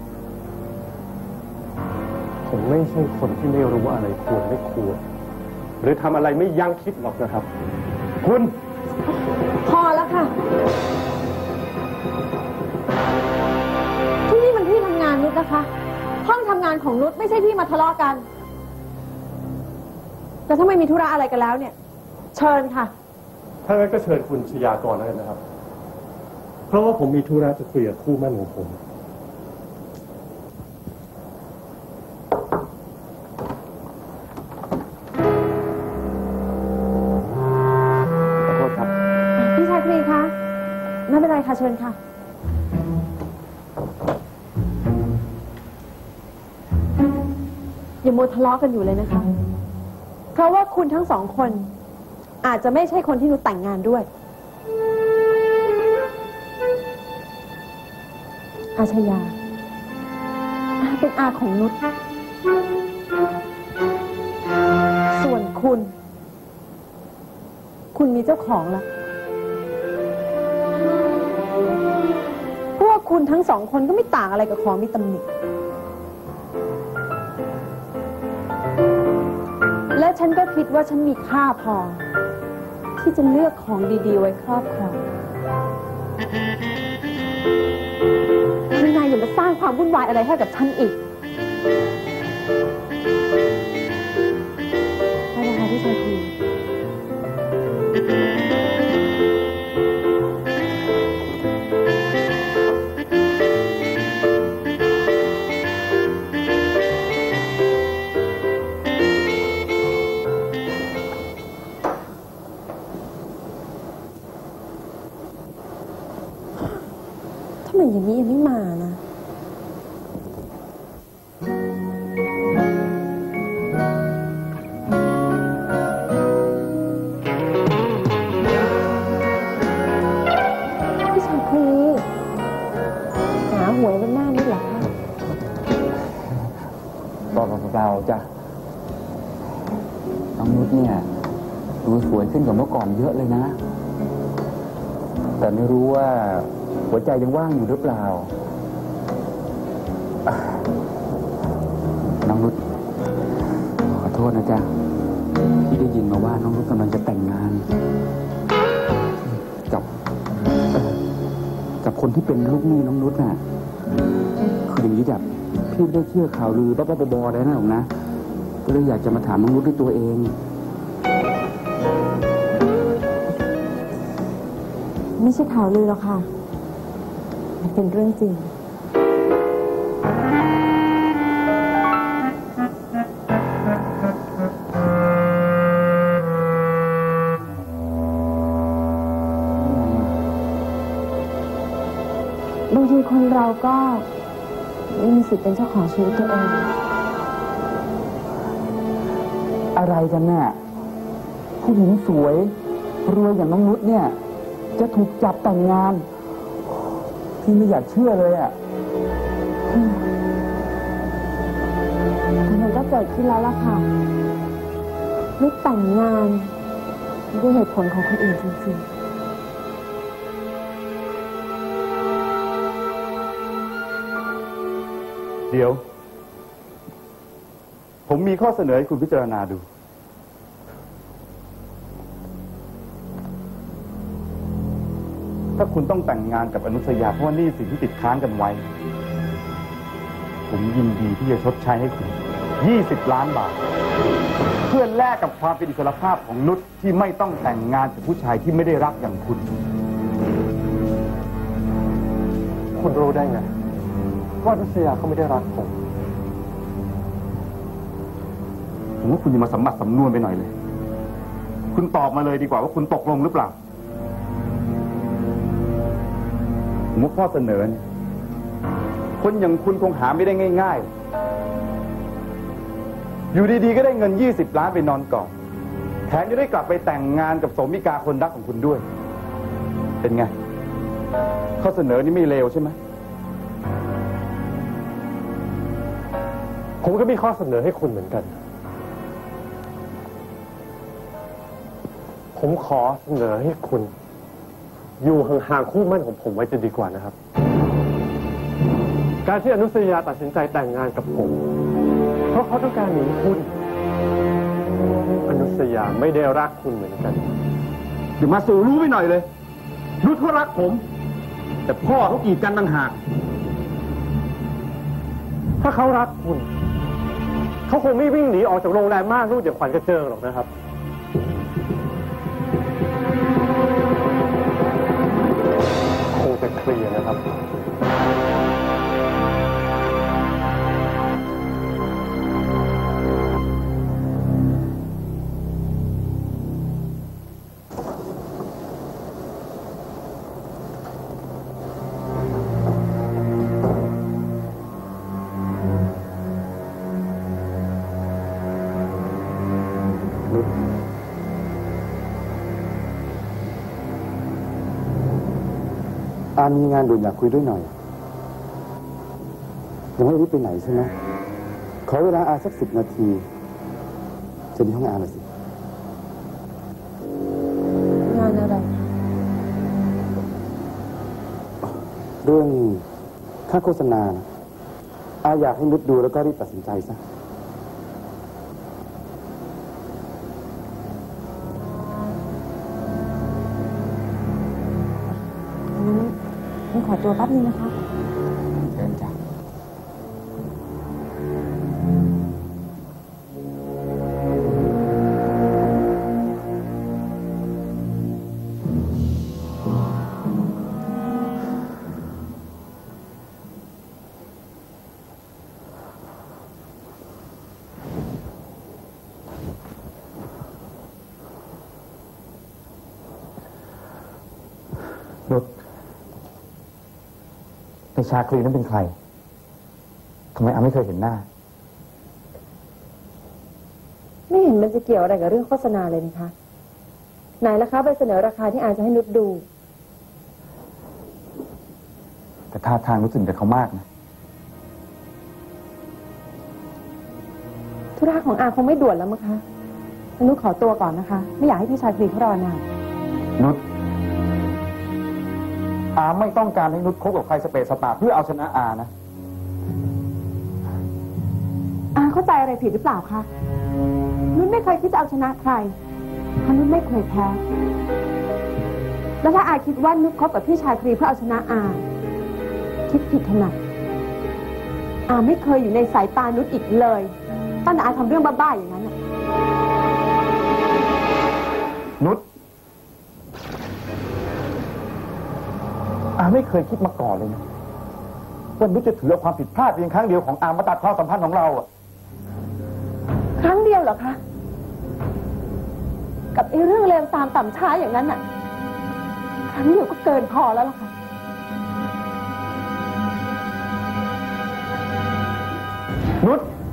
ผมไม่ใช่คนที่ไม่รู้ว่าอะไรควรไม่ควรหรือทำอะไรไม่ยั้งคิดหรอกนะครับคุณพอแล้วค่ะที่นี่มันที่ทำงานนุชนะคะห้องทำงานของนุชไม่ใช่ที่มาทะเลาะกันแต่ถ้าไม่มีธุระอะไรกันแล้วเนี่ยเชิญค่ะถ้างั้นก็เชิญคุณชยากรแล้วกันนะครับเพราะว่าผมมีธุระจะคุยกับคู่มั่นของผมขอโทษครับพี่ชายครีคะไม่เป็นไรค่ะเชิญค่ะอย่ามัวทะเลาะกันอยู่เลยนะคะ เพราะว่าคุณทั้งสองคน อาจจะไม่ใช่คนที่นุชแต่งงานด้วย อาชยาอาเป็นอาของนุชส่วนคุณ คุณมีเจ้าของแล้วพวกคุณทั้งสองคนก็ไม่ต่างอะไรกับของมีตำหนิและฉันก็คิดว่าฉันมีค่าพอ ที่จะเลือกของดีๆไว้ครอบครองคุณนายอย่ามาสร้างความวุ่นวายอะไรให้กับฉันอีกไปเลยค่ะพี่ชายคุณทำไมอย่างนี้ยังไม่มานะพี่ชายคุยหาหวยบนหน้านี่เหรอคะบอกกับเราจ้ะน้องนุชเนี่ยดูสวยขึ้นกว่าเมื่อก่อนเยอะเลยนะ แต่ไม่รู้ว่าหัวใจยังว่างอยู่หรือเปล่าน้องนุชขอโทษนะจ๊ะที่ได้ยินมาว่าน้องนุชกำลังจะแต่งงานกับกับคนที่เป็นลูกหนี้น้องนุชน่ะคืออย่างนี้จ้ะพี่ไม่ได้เชื่อข่าวลือบ้าๆบอๆอะไรนะหรอกนะก็เลยอยากจะมาถามน้องนุชด้วยตัวเองไม่ใช่ข่าวลือหรอกค่ะมันเป็นเรื่องจริงบางทีคนเราก็ไม่มีสิทธิ์เป็นเจ้าของชีวิตตัวเองอะไรกันน่ะผู้หญิงสวยรวยอย่างน้องนุชเนี่ยจะถูกจับแต่งงานพี่ไม่อยากเชื่อเลยอ่ะแต่มันก็เกิดขึ้นแล้วล่ะค่ะนุชแต่งงานด้วยเหตุผลของคนอื่นจริงๆเดี๋ยวผมมีข้อเสนอให้คุณพิจารณาดูถ้าคุณต้องแต่งงานกับอนุสยาเพราะว่านี่สิ่งที่ติดค้างกันไว้ ผมยินดีที่จะชดใช้ให้คุณยี่สิบล้านบาทเพื่อแลกกับความเป็นอิสรภาพของนุชที่ไม่ต้องแต่งงานกับผู้ชายที่ไม่ได้รักอย่างคุณคุณรู้ได้ไงว่าอนุสยาเขาไม่ได้รักผมผมว่าคุณอย่ามาสัมมัดสำนวนไปหน่อยเลยคุณตอบมาเลยดีกว่าว่าคุณตกลงหรือเปล่าผมว่าข้อเสนอเนี่ยคนอย่างคุณคงหาไม่ได้ง่ายๆอยู่ดีๆก็ได้เงินยี่สิบล้านไปนอนกอดแถมจะได้กลับไปแต่งงานกับโสมิกาคนรักของคุณด้วยเป็นไงข้อเสนอนี้ไม่เลวใช่ไหมผมก็มีข้อเสนอให้คุณเหมือนกันผมขอเสนอให้คุณอยู่ห่างๆคู่มั่นของผมไว้จะดีกว่านะครับการที่อนุสยาตัดสินใจแต่งงานกับผมเพราะเขาต้องการหนีคุณอนุสยาไม่ได้รักคุณเหมือนกันอย่ามาสู่รู้ไปหน่อยเลยนุชเขารักผมแต่พ่อเขากีดกันต่างหากถ้าเขารักคุณเขาคงไม่วิ่งหนีออกจากโรงแรมม่านรูดอย่างขวัญกระเจิงหรอกนะครับคงจะเคลียร์นะครับอามีงานด่วนอยากคุยด้วยหน่อยยังไม่รีบไปไหนใช่ไหมขอเวลาอาสักสิบนาทีจะที่ห้องอาหน่อยสิงานอะไรเรื่องค่าโฆษณานะอาอยากให้นุชดูแล้วก็รีบตัดสินใจซะผมขอตัวแป๊บนึงนะคะเชิญจ้ะ นุชในชาคลีนั้นเป็นใคร ทำไมอาไม่เคยเห็นหน้าไม่เห็นมันจะเกี่ยวอะไรกับเรื่องโฆษณาเลยนะคะ ไหนล่ะคะไปเสนอราคาที่อาจะให้นุชดูแต่ท่าทางรู้สึกกับเขามากนะธุระของอาคงไม่ด่วนแล้วมั้งคะนุชขอตัวก่อนนะคะ ไม่อยากให้พี่ชายกรีเขารอนานนุชอาไม่ต้องการให้นุชคบกับใครสเปซสปาเพื่อเอาชนะอานะอาเข้าใจอะไรผิดหรือเปล่าคะนุชไม่เคยคิดจะเอาชนะใครเพราะนุชไม่เคยแพ้ แล้วถ้าอาคิดว่านุชคบกับพี่ชายกรีเพื่อเอาชนะอาคิดผิดถนัดอาไม่เคยอยู่ในสายตานุชอีกเลยตั้งแต่อาทำเรื่องบ้าๆอย่างนั้นน่ะนุชอาไม่เคยคิดมาก่อนเลยนะว่านุชจะถือเอาความผิดพลาดเพียงครั้งเดียวของอามาตัดความสัมพันธ์ของเราอะครั้งเดียวเหรอคะกับไอ้เรื่องเลวตามต่ำช้าอย่างนั้นน่ะครั้งเดียวก็เกินพอแล้วล่ะค่ะนุช